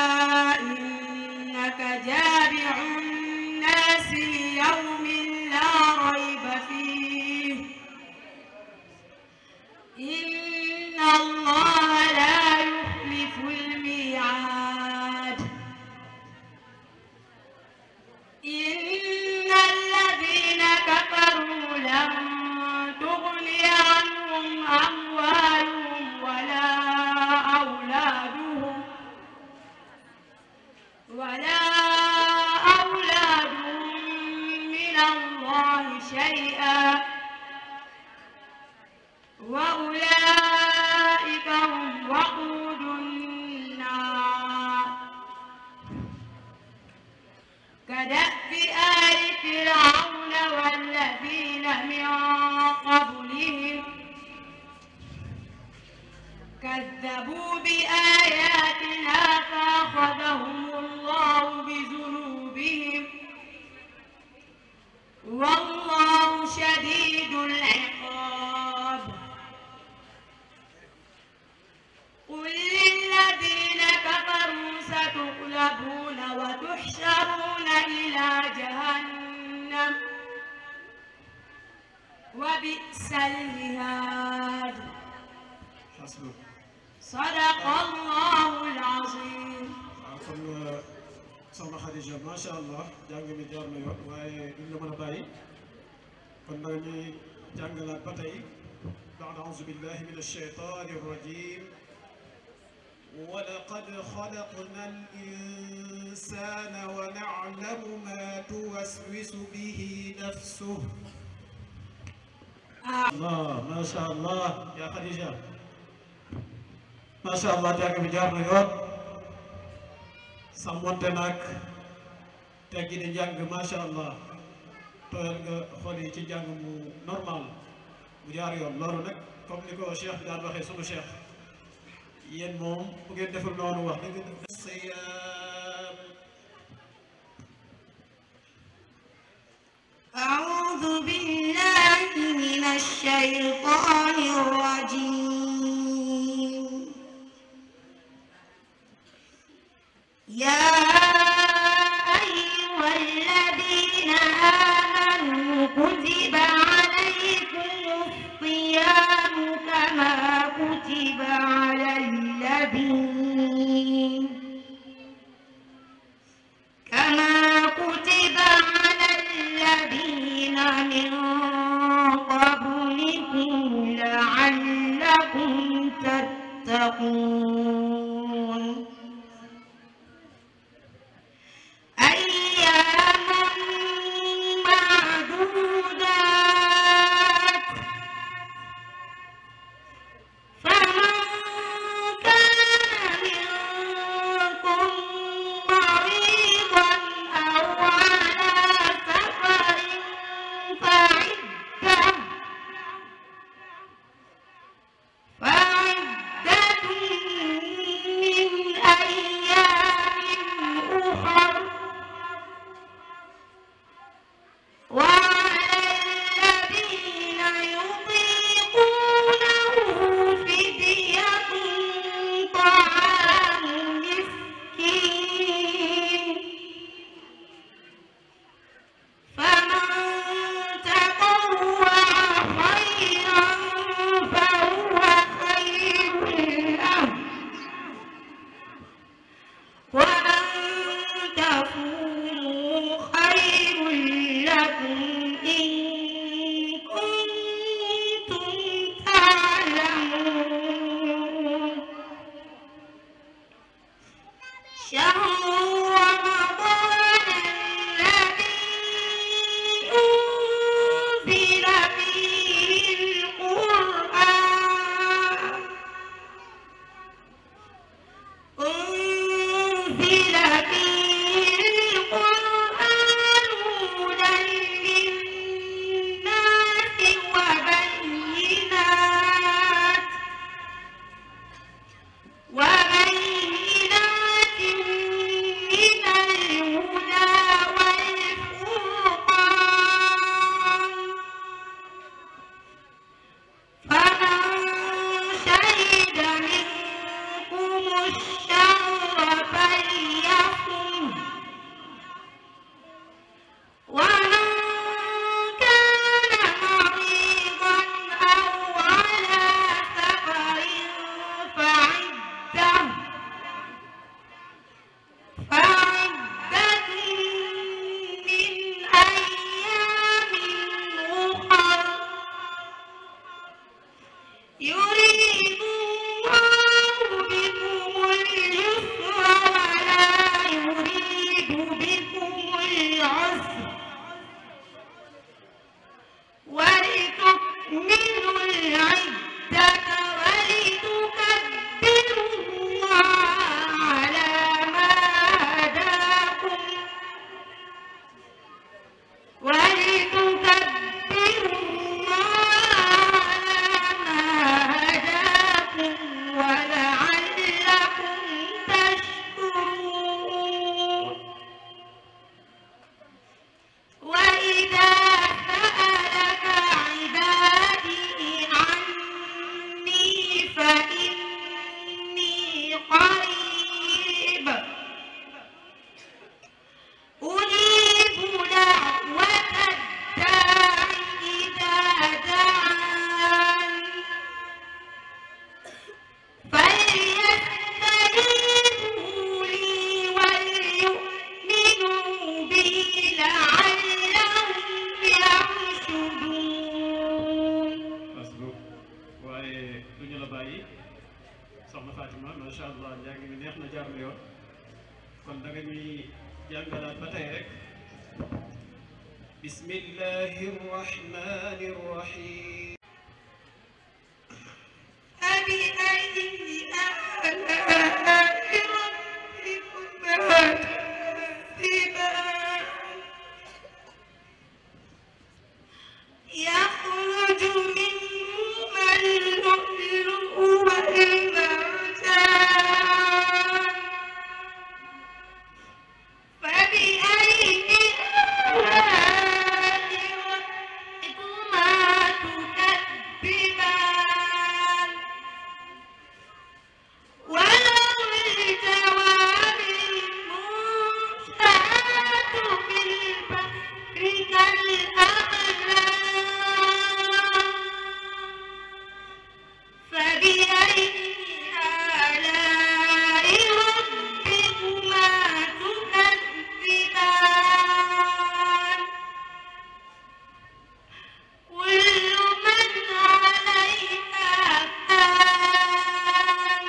[SPEAKER 6] إنك جامع الناس ليوم لا ريب فيه إن الله لا يخلف الميعاد إن الذين كفروا لن تغني عنهم أموالهم ولا أولادهم ولا أولادهم من الله شيئا وأولئك هم وقود النار كدأب آل فرعون والذين من قبلهم كذبوا بآياتنا فأخذهم الله بذنوبهم والله شديد العقاب قل للذين كفروا ستغلبون وتحشرون إلى جهنم وبئس المهاد صدق الله العظيم.
[SPEAKER 8] kon soxna Khadija macha allah jàng mi jaar na yoon waaye duñ la mën a bàyyi kon nag ñuy jàngalaat ba tey ba'da a'uuzu billahi mina shaytaani rajiim ولقد خلقنا الإنسان ونعلم ما توسوس به نفسه الله ما شاء الله يا خديجة ما شاء الله jàng mi jaar na yoon sàmmonte nag teggi di njàng macha allah tooyal nga xol yi ci njàng mu normal mu jaar yoon loolu nag comme ni ko cheikh bi daan waxee sunu cheikh yéen moom bu ngeen deful noonu wax dëgg def siyaam.
[SPEAKER 6] أعوذ بالله من الشيطان الرجيم يا أيها الذين آمنوا كتب عليكم الصيام كما كتب على الذين كما كتب على الذين من قبلكم لعلكم تتقون أياما معدودات فمن كان منكم مريضا أو على سفر فعدة فعدة الشر فليصم ومن كان مريضا أو على سفر فعدة فعدة من أيام أخر يريد الله بكم اليسر ولا يريد بكم العسر ولتكملوا العدة ولتكبروا الله على ما هداكم ولتكبروا الله على ما هداكم ولعلكم تشكرون وإذا سألك عبادي عني فإني قريب أجيب دعوة الداع إذا دعان فليستجيبوا لي وليؤمنوا بي لعلهم يرشدون.
[SPEAKER 8] masbuk waaye du ñu la bàyyi soxna Fatima macha allah njàng mi neex na jaar na yoon kon da nga ñuy jàngalaat ba tey rek bismillahi rrahmani rrahim
[SPEAKER 6] فبأي آلاء ربكما تكذبان يخرج منهما اللؤلؤ والمرجان فبأي آلاء ربكما تكذبان وله الجوار المنشآت في البحر كالأعلام فبأي آلاء ربكما تكذبان كل من عليها فان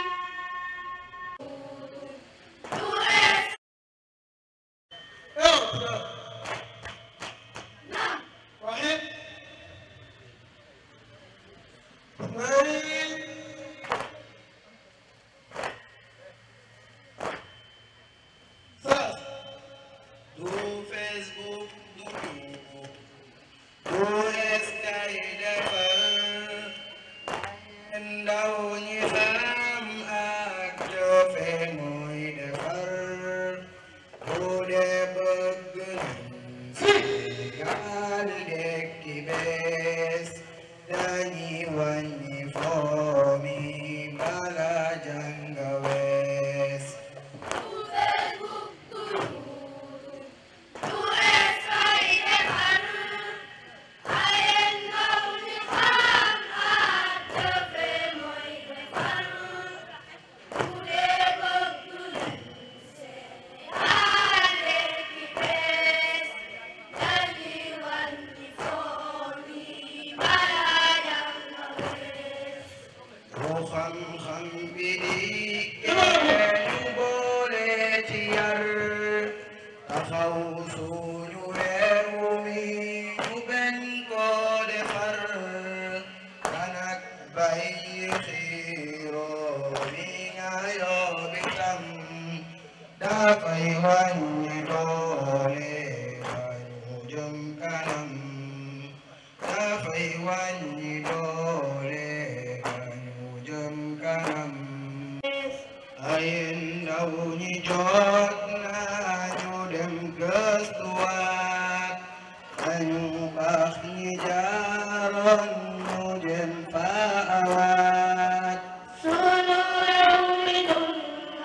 [SPEAKER 5] واحد اثنين ثلاثة
[SPEAKER 4] Du Facebook, du YouTube, du Instagram, ndaw ñi xam ak jofe mooy defar bu dee bëgg Sénégal dekki bees dañuy wàññi foo mi bala jàng wees. Ku xam-xam bi dikkee ñu boole ci yar taxaw suñu réew mi ñu benn ko defar kanak bay xiiroo mi nga yóbbi tam dafay wàññi doole bañu jëm kanam dafay wàññi doole bañu jëm kanam ay ndaw ñi jot nañu dem gëstuwaat dañu baax ñi jaaroon ñu jëm fa awaat
[SPEAKER 6] sunu réew mi nun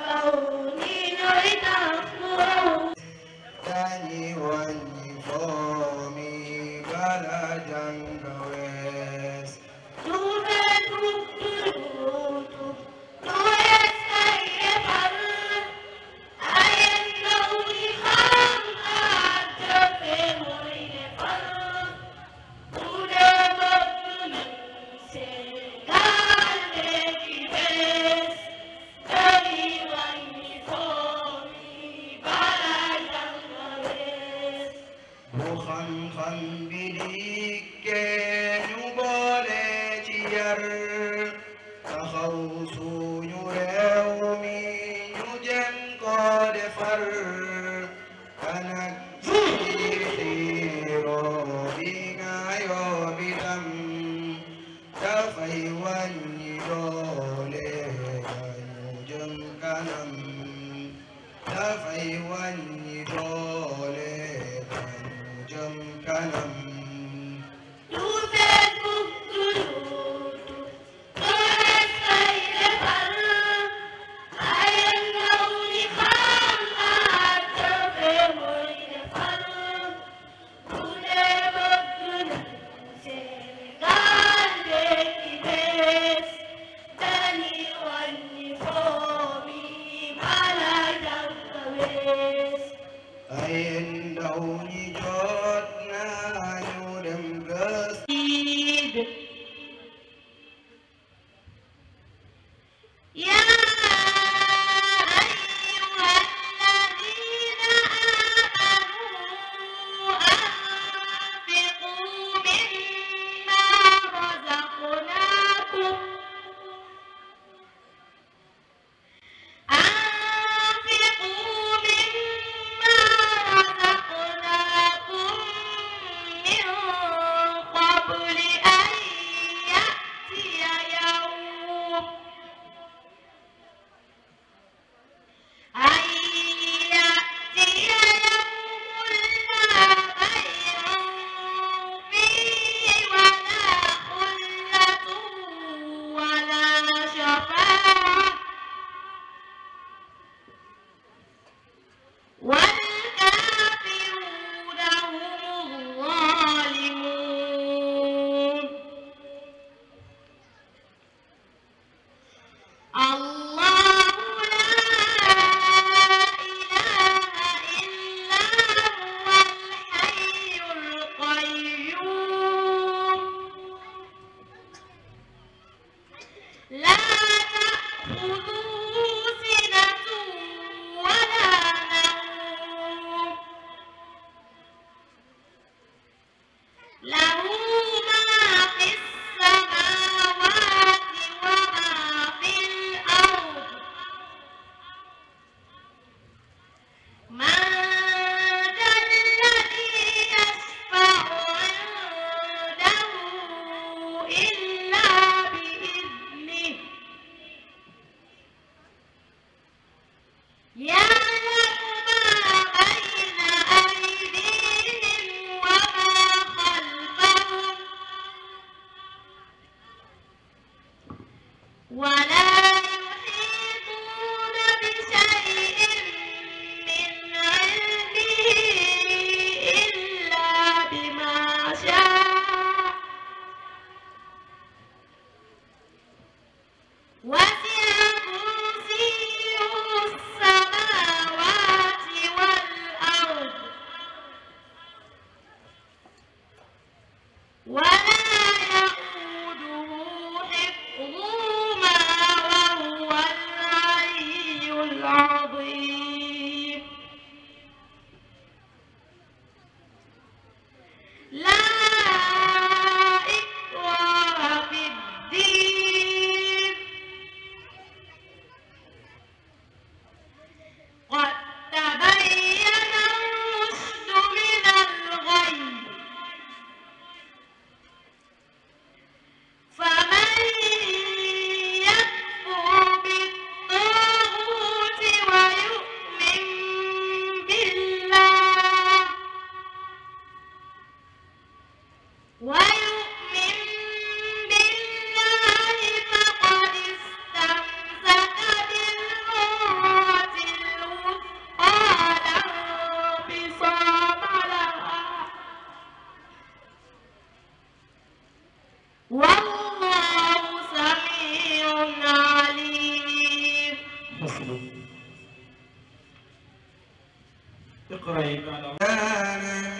[SPEAKER 4] كان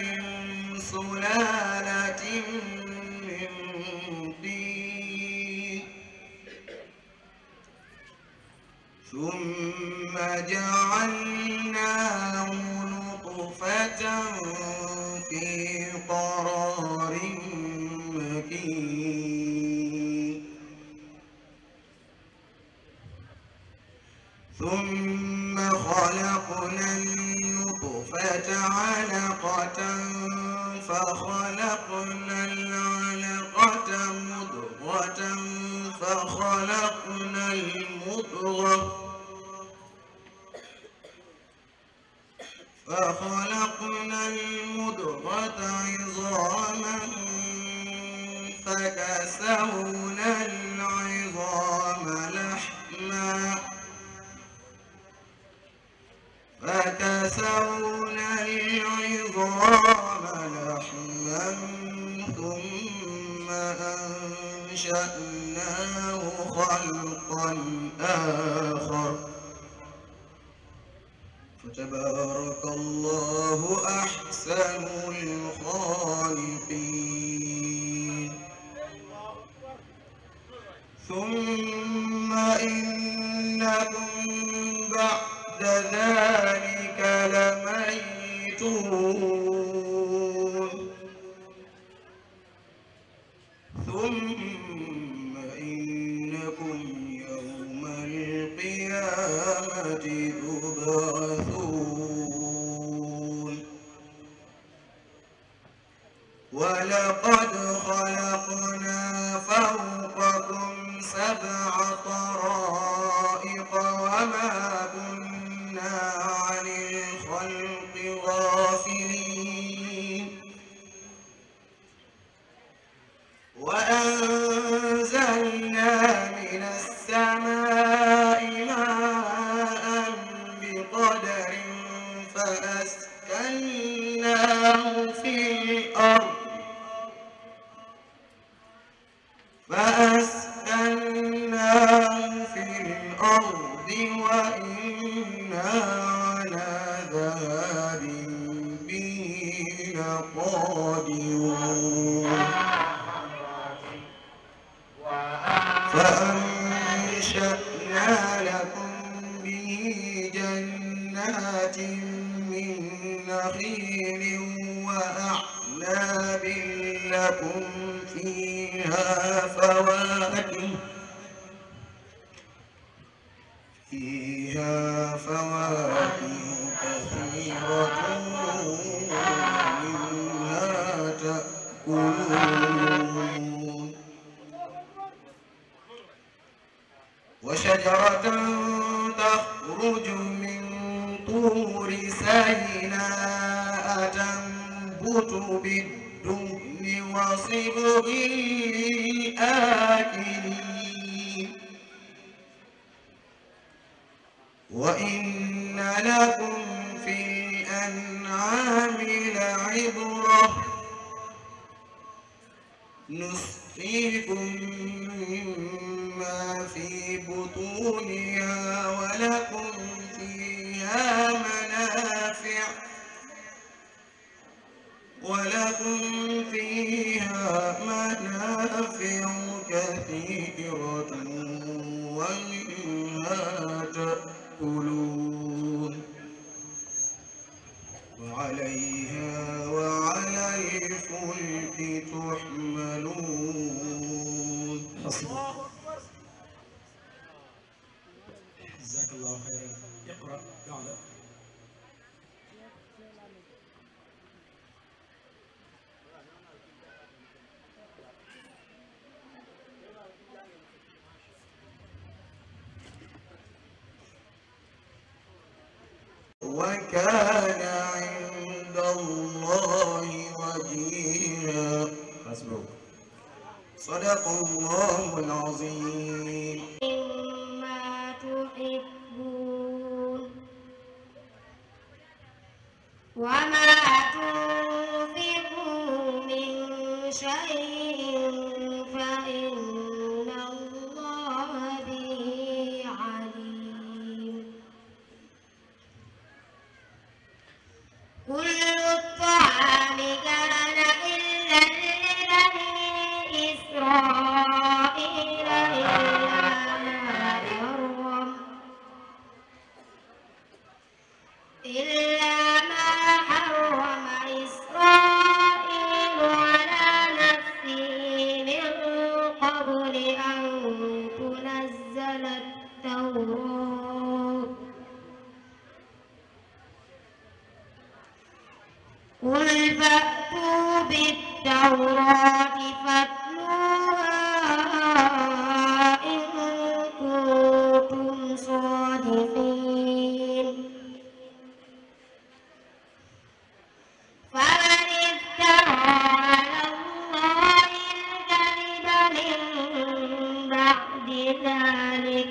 [SPEAKER 4] من سلالة من طين ثم جعلناه نطفة في قرار مكين ثم خلقنا النطفة علقة فخلقنا العلقة مضغة فخلقنا المضغة فخلقنا المضغة عظاما فكسونا العظام لحما فكسونا العظام لحما ثم أنشأناه خلقا آخر فتبارك الله أحسن الخالقين ثم إنكم بعد ذلك لميتون ثم إنكم يوم القيامة تبعثون ولقد خلقنا فوقكم سبع طرائق وما كنا عن الخلق غافلين وأنزلنا من السماء ماء بقدر فأسكناه في الأرض فأسكناه في الأرض وإنا على ذهاب به لقادرون فأنشأنا وجعلنا لكم به جنات من نخيل وأعناب لكم فيها فواكه فيها فواكه كثيرة منها تأكلون وشجرة تخرج من طور سيناء تنبت بالدهن وصبغ للآكلين وإن لكم في الأنعام لعبرة نسقيكم مما في بطونها ولكم فيها منافع ولكم فيها منافع كثيرة ومنها تأكلون وعليها وعلى الفلك تحملون.
[SPEAKER 8] جزاك الله خيرا. اقرأ بعد.
[SPEAKER 4] وكان عند الله وجيها. صدق الله العظيم.
[SPEAKER 6] مما تحبون وما تنفقوا من شيء فإن الله به عليم. كل الطعام كان إلا لبني إسرائيل إلا ما حرم إلا ما حرم إسرائيل على نفسه من قبل أن تنزل التوراة. قل فأتوا بالتوراة فاتلوها إن كنتم صادقين. فمن افترى على الله الكذب من بعد ذلك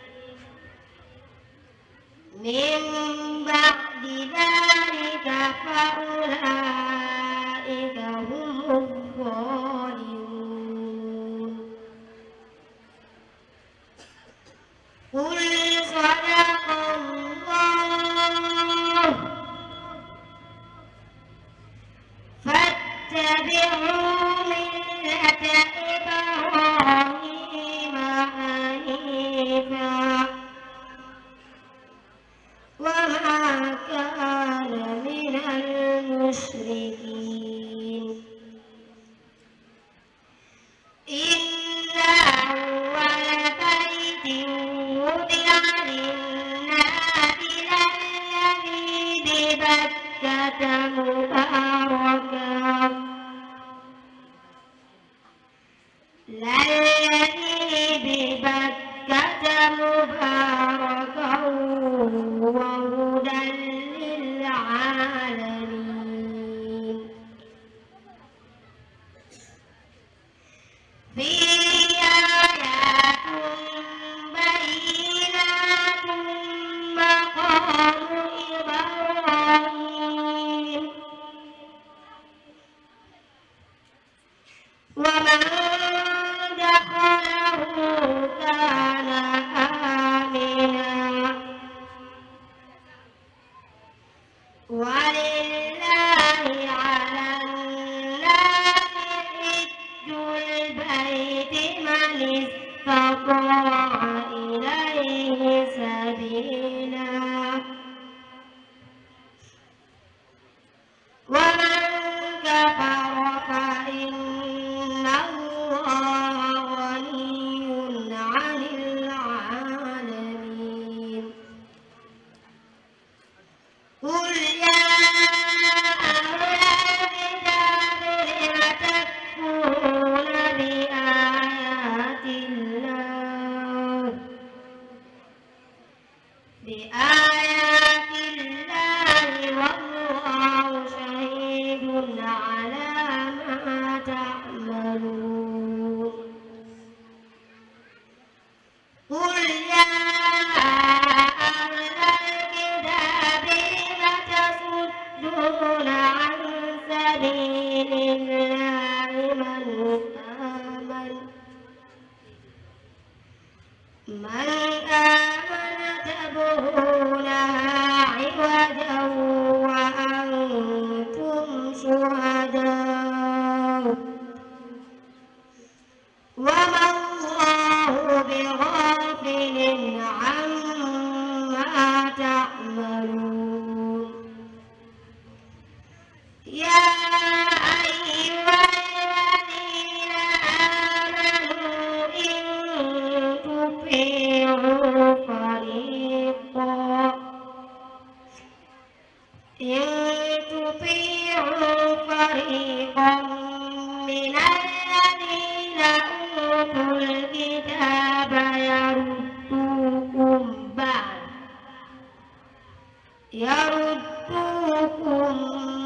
[SPEAKER 6] من بعد ذلك فأولئك هم الظالمون. قل صدق الله فاتبعوا ملة إبراهيم حنيفا وما كان من المشركين. إن أول بيت وضع للناس للذي ببكة مباركا للذي ببكة مباركا وهدى للعالمين. فيه آيات بينات مقام إبراهيم ومن دخله كان آمنا بآيات الله والله شهيد على ما تعملون قل يا أهل الكتاب لم تصدون عن سبيل الله من آمن من آمن تبغونها عوجا وأنتم شهداء وما الله بغافل عما تعملون يا أيها الذين آمنوا إن تطيعوا فريقا إن تطيعوا فريقا من الذين أوتوا الكتاب يردوكم بعد يردوكم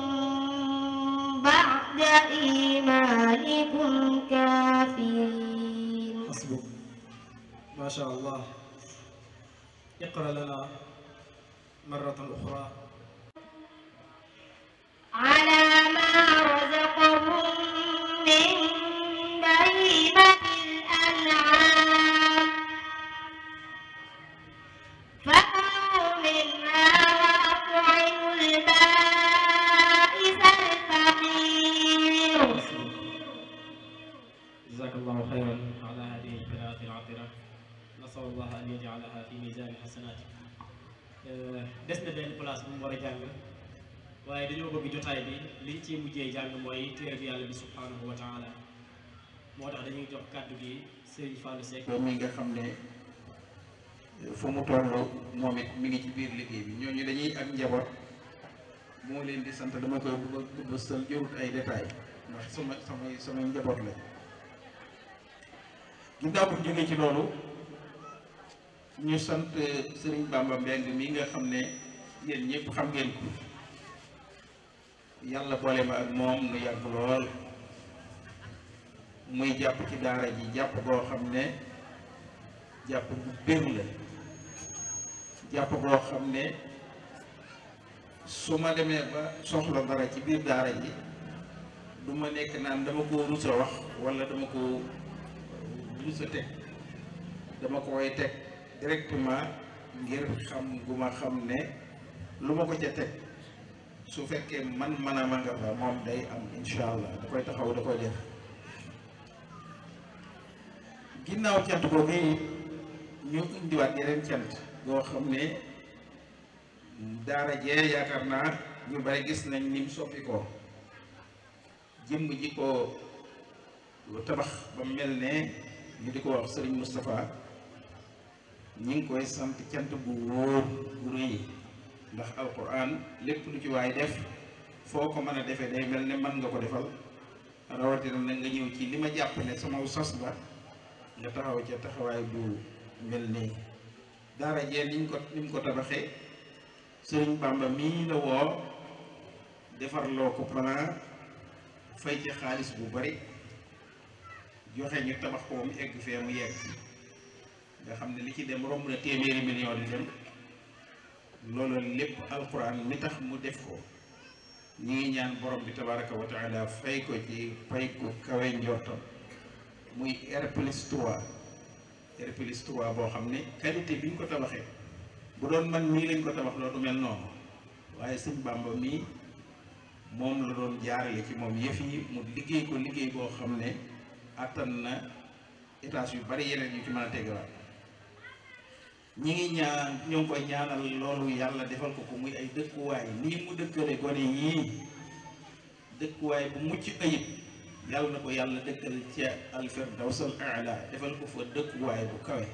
[SPEAKER 6] بعد إيمانكم كافرين.
[SPEAKER 8] حسبك ما شاء الله. اقرأ لنا مرة أخرى.
[SPEAKER 6] على ما رزقهم من بهيمة الأنعام فكلوا منها وأطعموا البائس الفقير.
[SPEAKER 3] جزاك الله خيرا على هذه القراءة العطرة. نسأل الله أن يجعلها في ميزان حسناتك. des na benn place bu mu war a jàng waaye dañoo bëgg jotaay bi liñ ci mujjee jàng mooy téere bi yàlla bi subhanahu wa taala moo tax dañuy jox kàddu gi Serigne Fallou Seck
[SPEAKER 9] mi nga xam ne fu mu toll moom it mi ngi ci biir liggéey bi ñooñu dañuy ak njaboot moo leen di sant dama koy bëgg a sël jërut ay détails ndax sama samay samay njaboot la ginnaaw bu jógee ci loolu ñu sant Serigne Bamba Mbeng mi nga xam ne yéen ñëpp xam ngeen ko yàlla boole ma ak moom nu yàgg lool muy jàpp ci daara ji jàpp boo xam ne jàpp bu bér la jàpp boo xam ne su ma demee ba soxla dara ci biir daara ji du ma nekk naan dama ko rus a wax wala dama ko rus a teg dama koy teg directement ngir xam gu ma xam ne lu ma ko ca teg su fekkee man man a ma nga fa moom day am incha allah da koy taxaw da koy def ginnaaw cant boobu ñu indiwaat yeneen cant boo xam ne daara jee yaakaar naa ñu bari gis nañ ni mu soppi ko jëmm ji ko tabax ba mel ne ñu di ko wax Serigne Moustapha ñi ngi koy sant cant bu wóor bu rëy ndax alquran lépp lu ci waay def foo ko mën a defee day mel ne mën nga ko defal rawatina na nga ñëw ci li ma jàpp ne sama sos la nga taxaw ca taxawaay bu mel nii daara jee niñ ko ni mu ko tabaxee Sëriñ Bamba mii la woo defarloo ko plan fay ci xaalis bu bari joxe ñu tabax ko mu egg fee mu yegg nga xam ne li ci dem romb na téeméeri million di dem loolu lépp alquran mi tax mu def ko ñi ngi ñaan borom bi tabaraka wa taala fay ko ci fay ko kawe njortam muy R plus trois R plus trois boo xam ne qualité bi ñu ko tabaxee bu doon man mii lañ ko tabax loolu mel noonu waaye sëñ Bamba mii moom la doon jaarale ci moom yëf yi mu liggéey ko liggéey boo xam ne attan na étage yu bari yeneen yu ci mën a tegawaat ñi ngi ñaan ñoo ngi koy ñaanal loolu yàlla defal ko ko muy ay dëkkuwaay nii mu dëkkale gone yii dëkkuwaay bu mucc ayib yàlla na ko yàlla dëkkal ca alfirdawsal aala defal ko fa dëkkuwaay bu kawe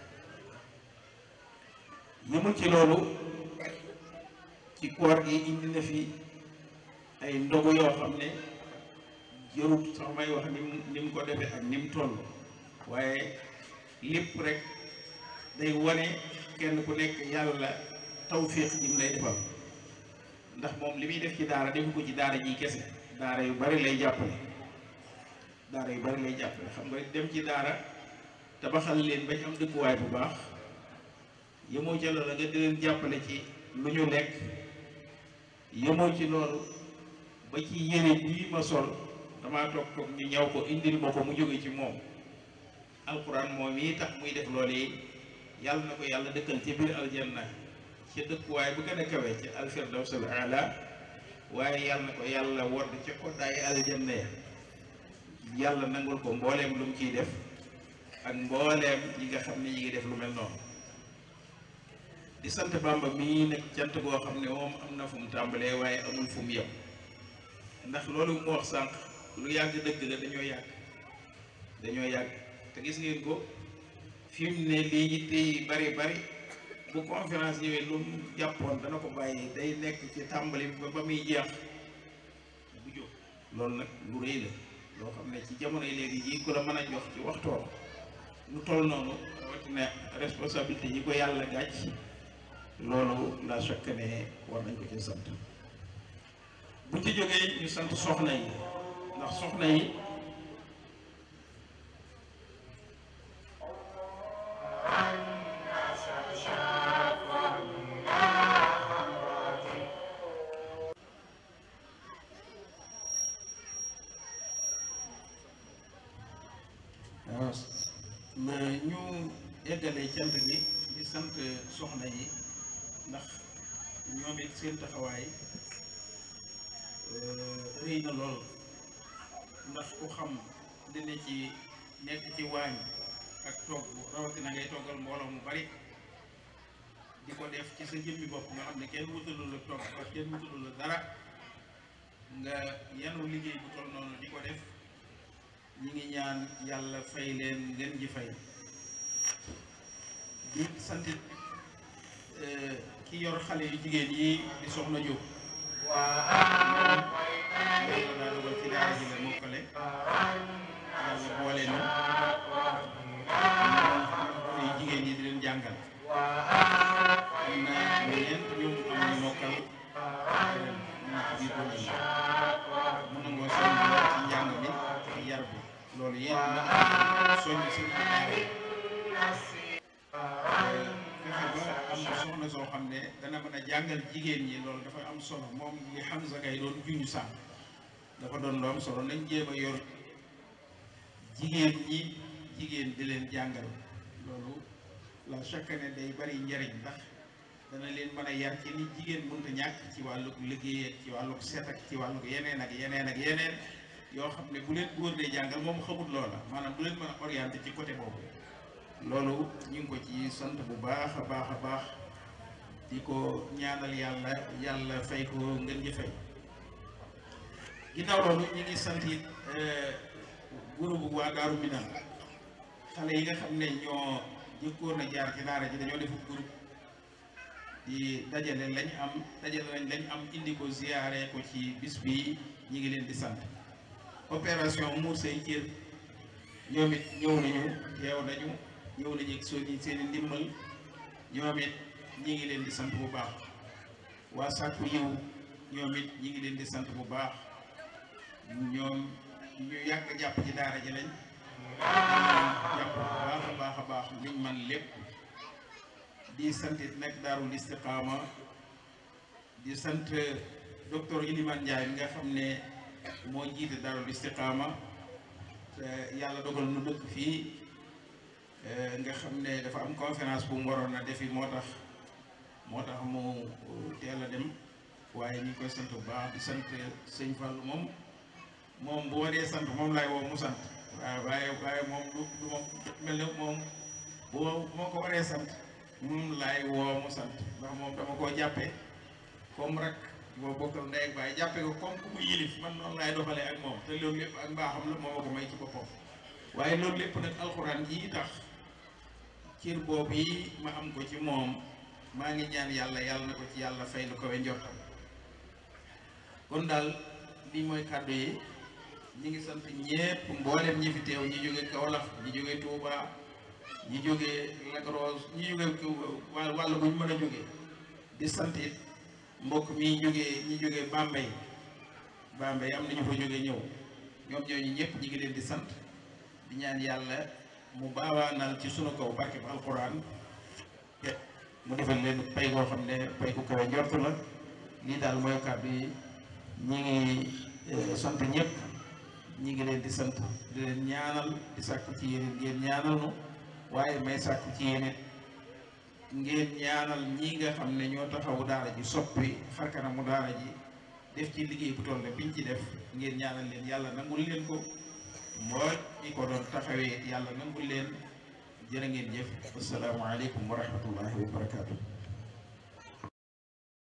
[SPEAKER 9] yëmu ci loolu ci koor gi indi na fi ay ndogu yoo xam ne jarut sax may wax ni mu ni mu ko defee ak ni mu toll waaye lépp rek day wane kenn ku nekk yàlla tawfiq ji mu lay defal ndax moom li muy def ci daara defu ko ci daara ji kese daara yu bari lay jàppale daara yu bari lay jàppale xam nga dem ci daara tabaxal leen bañ am dëkkuwaay bu baax yemoo ca loolu nga di leen jàppale ci lu ñu lekk yemoo ci loolu ba ci yére bii ma sol damaa toog toog ñu ñaw ko indil ma ko mu jóge ci moom alquran moom yi tax muy def loolu yi yàlla na ko yàlla dëkkal ci biir aljanna ci dëkkuwaay bu gën a kawe ci alfirdaws al aala waaye yàlla na ko yàlla wodd ci koddaay aljanna ya yàlla nangul ko mbooleem lu mu ciy def ak mbooleem yi nga xam ne yi ngi def lu mel noonu di sant Bàmba mii nag cant goo xam ne moom am na fu mu tàmbalee waaye amul fu mu yem ndax loolu mu wax sànq lu yàgg dëgg la dañoo yàgg dañoo yàgg te gis ngeen ko fi mu ne lii yitte yi bari bari bu conférence ñëwee lu mu jàppoon dana ko bàyyi day nekk ci tàmbali ba ba muy jeex bu jóg loolu nag lu rëy la loo xam ne ci jamono yi léegi ji ku la mën a jox ci waxtoo lu toll noonu rawatina responsabilité yi ko yàlla gàcc loolu la chaque ne war nañ ko ci sant bu ci jógee ñu sant soxna yi ndax soxna yi ma ñu eggalee cant gi di sant soxna yi ndax ñoom it seen taxawaay rëy na lool ndax ku xam li ne ci nekk ci waañ ak togg rawatina ngay toggal mbooloo mu bari di ko def ci sa jëmmi bopp nga xam ne kenn wutalu la togg ak kenn wutalu la dara nga yenu liggéey bu toll noonu di ko def ñi ngi ñaan yàlla fay leen ngeen ji fay di santit ki yor xale yu jigéen yi di soxna Jóob yàlla daa dogal ci daara ji la mokkale yàlla boole na yu jigéen yi di leen jàngal am na ñeent ñoom am ñu mokkal ñu ci biir bopp yi mën na ngoo soññ ci njàng mi ci yar bi loolu yéen na soññ si fexe ba am na soxna soo xam ne dana mën a jàngal jigéen ñi loolu dafa am solo moom li Hamza Gaye doon juñu sànq dafa doon lu am solo nañ jéem a yor jigéen ñi jigéen di leen jàngal loolu la chaque année day bari njariñ ndax dana leen mën a yar ci ni jigéen mënta ñàkk ci wàllug liggéey ak ci wàllug seet ak ci wàllug yeneen ak yeneen ak yeneen yoo xam ne bu leen góor dee jàngal moom xamut loola maanaam du leen mën a orienté ci côté boobu loolu ñu ngi ko ci sant bu baax a baax a baax di ko ñaanal yàlla yàlla fay ko ngeen ji fay ginnaaw loolu ñu ngi sant it groupe waa Daaru Minam xale yi nga xam ne ñoo jëkkoon a jaar ci daara ji dañoo defu groupe di dajale lañ am dajale lañ lañ am indi ko ziyaare ko ci bis bi ñi ngi leen di sant opération Muur Say Cër ñoom it ñëw nañu teew nañu ñëw nañu ak seen seen i ndimbal ñoom it ñi ngi leen di sant bu baax waa Sàkku Yiw ñoom it ñi ngi leen di sant bu baax ñoom ñu yàgg jàpp ci daara ji lañ jàpp bu baax a baax a baax liñ man lépp di sant nag Daarul Istiqaama di sant docteur Iliman Ndiaye mi nga xam ne moo jiite Daarul Istiqaama te yàlla dogal nu dëkk fii nga xam ne dafa am conférence bu mu waroon a defi moo tax moo tax mu teel a dem waaye ñu ngi koy sant bu baax di sant sëñ Fall moom moom bu waree sant moom laay woo mu sant waaw waaye waaye moom du du moom mel ne moom bu ma ko waree sant moom laay woo mu sant ndax moom dama koo jàppee comme rek boo bokkal ndey ak baay jàppee ko comme ku mu yilif man noonu laay doxalee ak moom te loolu lépp ak mbaaxam la moo ma ko may ci boppam waaye loolu lépp nag alxuraan jii tax cër boobu yi ma am ko ci moom maa ngi ñaan yàlla yàlla na ko ci yàlla fay lu kawe njortam kon daal lii mooy kàddu yi ñi ngi sant ñépp mboolem ñi fi teew ñi jóge Kaolack ñi jóge Touba ñi jógee Lac Rose ñi jógee wàll wàll bu ñu mën a jógee di sant it mbokk mi jógee ñi jógee Bambey Bambey am nañu fa jógee ñëw ñoom ñooñu ñëpp ñi ngi leen di sant di ñaan yàlla mu baawaanal ci sunu kaw barke bu alquran te mu defal leen pay goo xam ne pay ku kawe njort la lii daal mooy kàddu yi ñi ngi sant ñëpp ñi ngi leen di sant di leen ñaanal di sàkku ci yéen ngeen ñaanal nu waaye may sàkku ci yéen ngeen ñaanal ñi nga xam ne ñoo taxawu daara ji soppi xarkanamu daara ji def ci liggéey bu toll biñ ci def ngeen ñaanal leen yàlla nangul leen ko mooy ñi ko doon taxawee yàlla nangul leen jërë ngeen jëf assalaamu aleykum wa rahmatullahi wa barakaatu.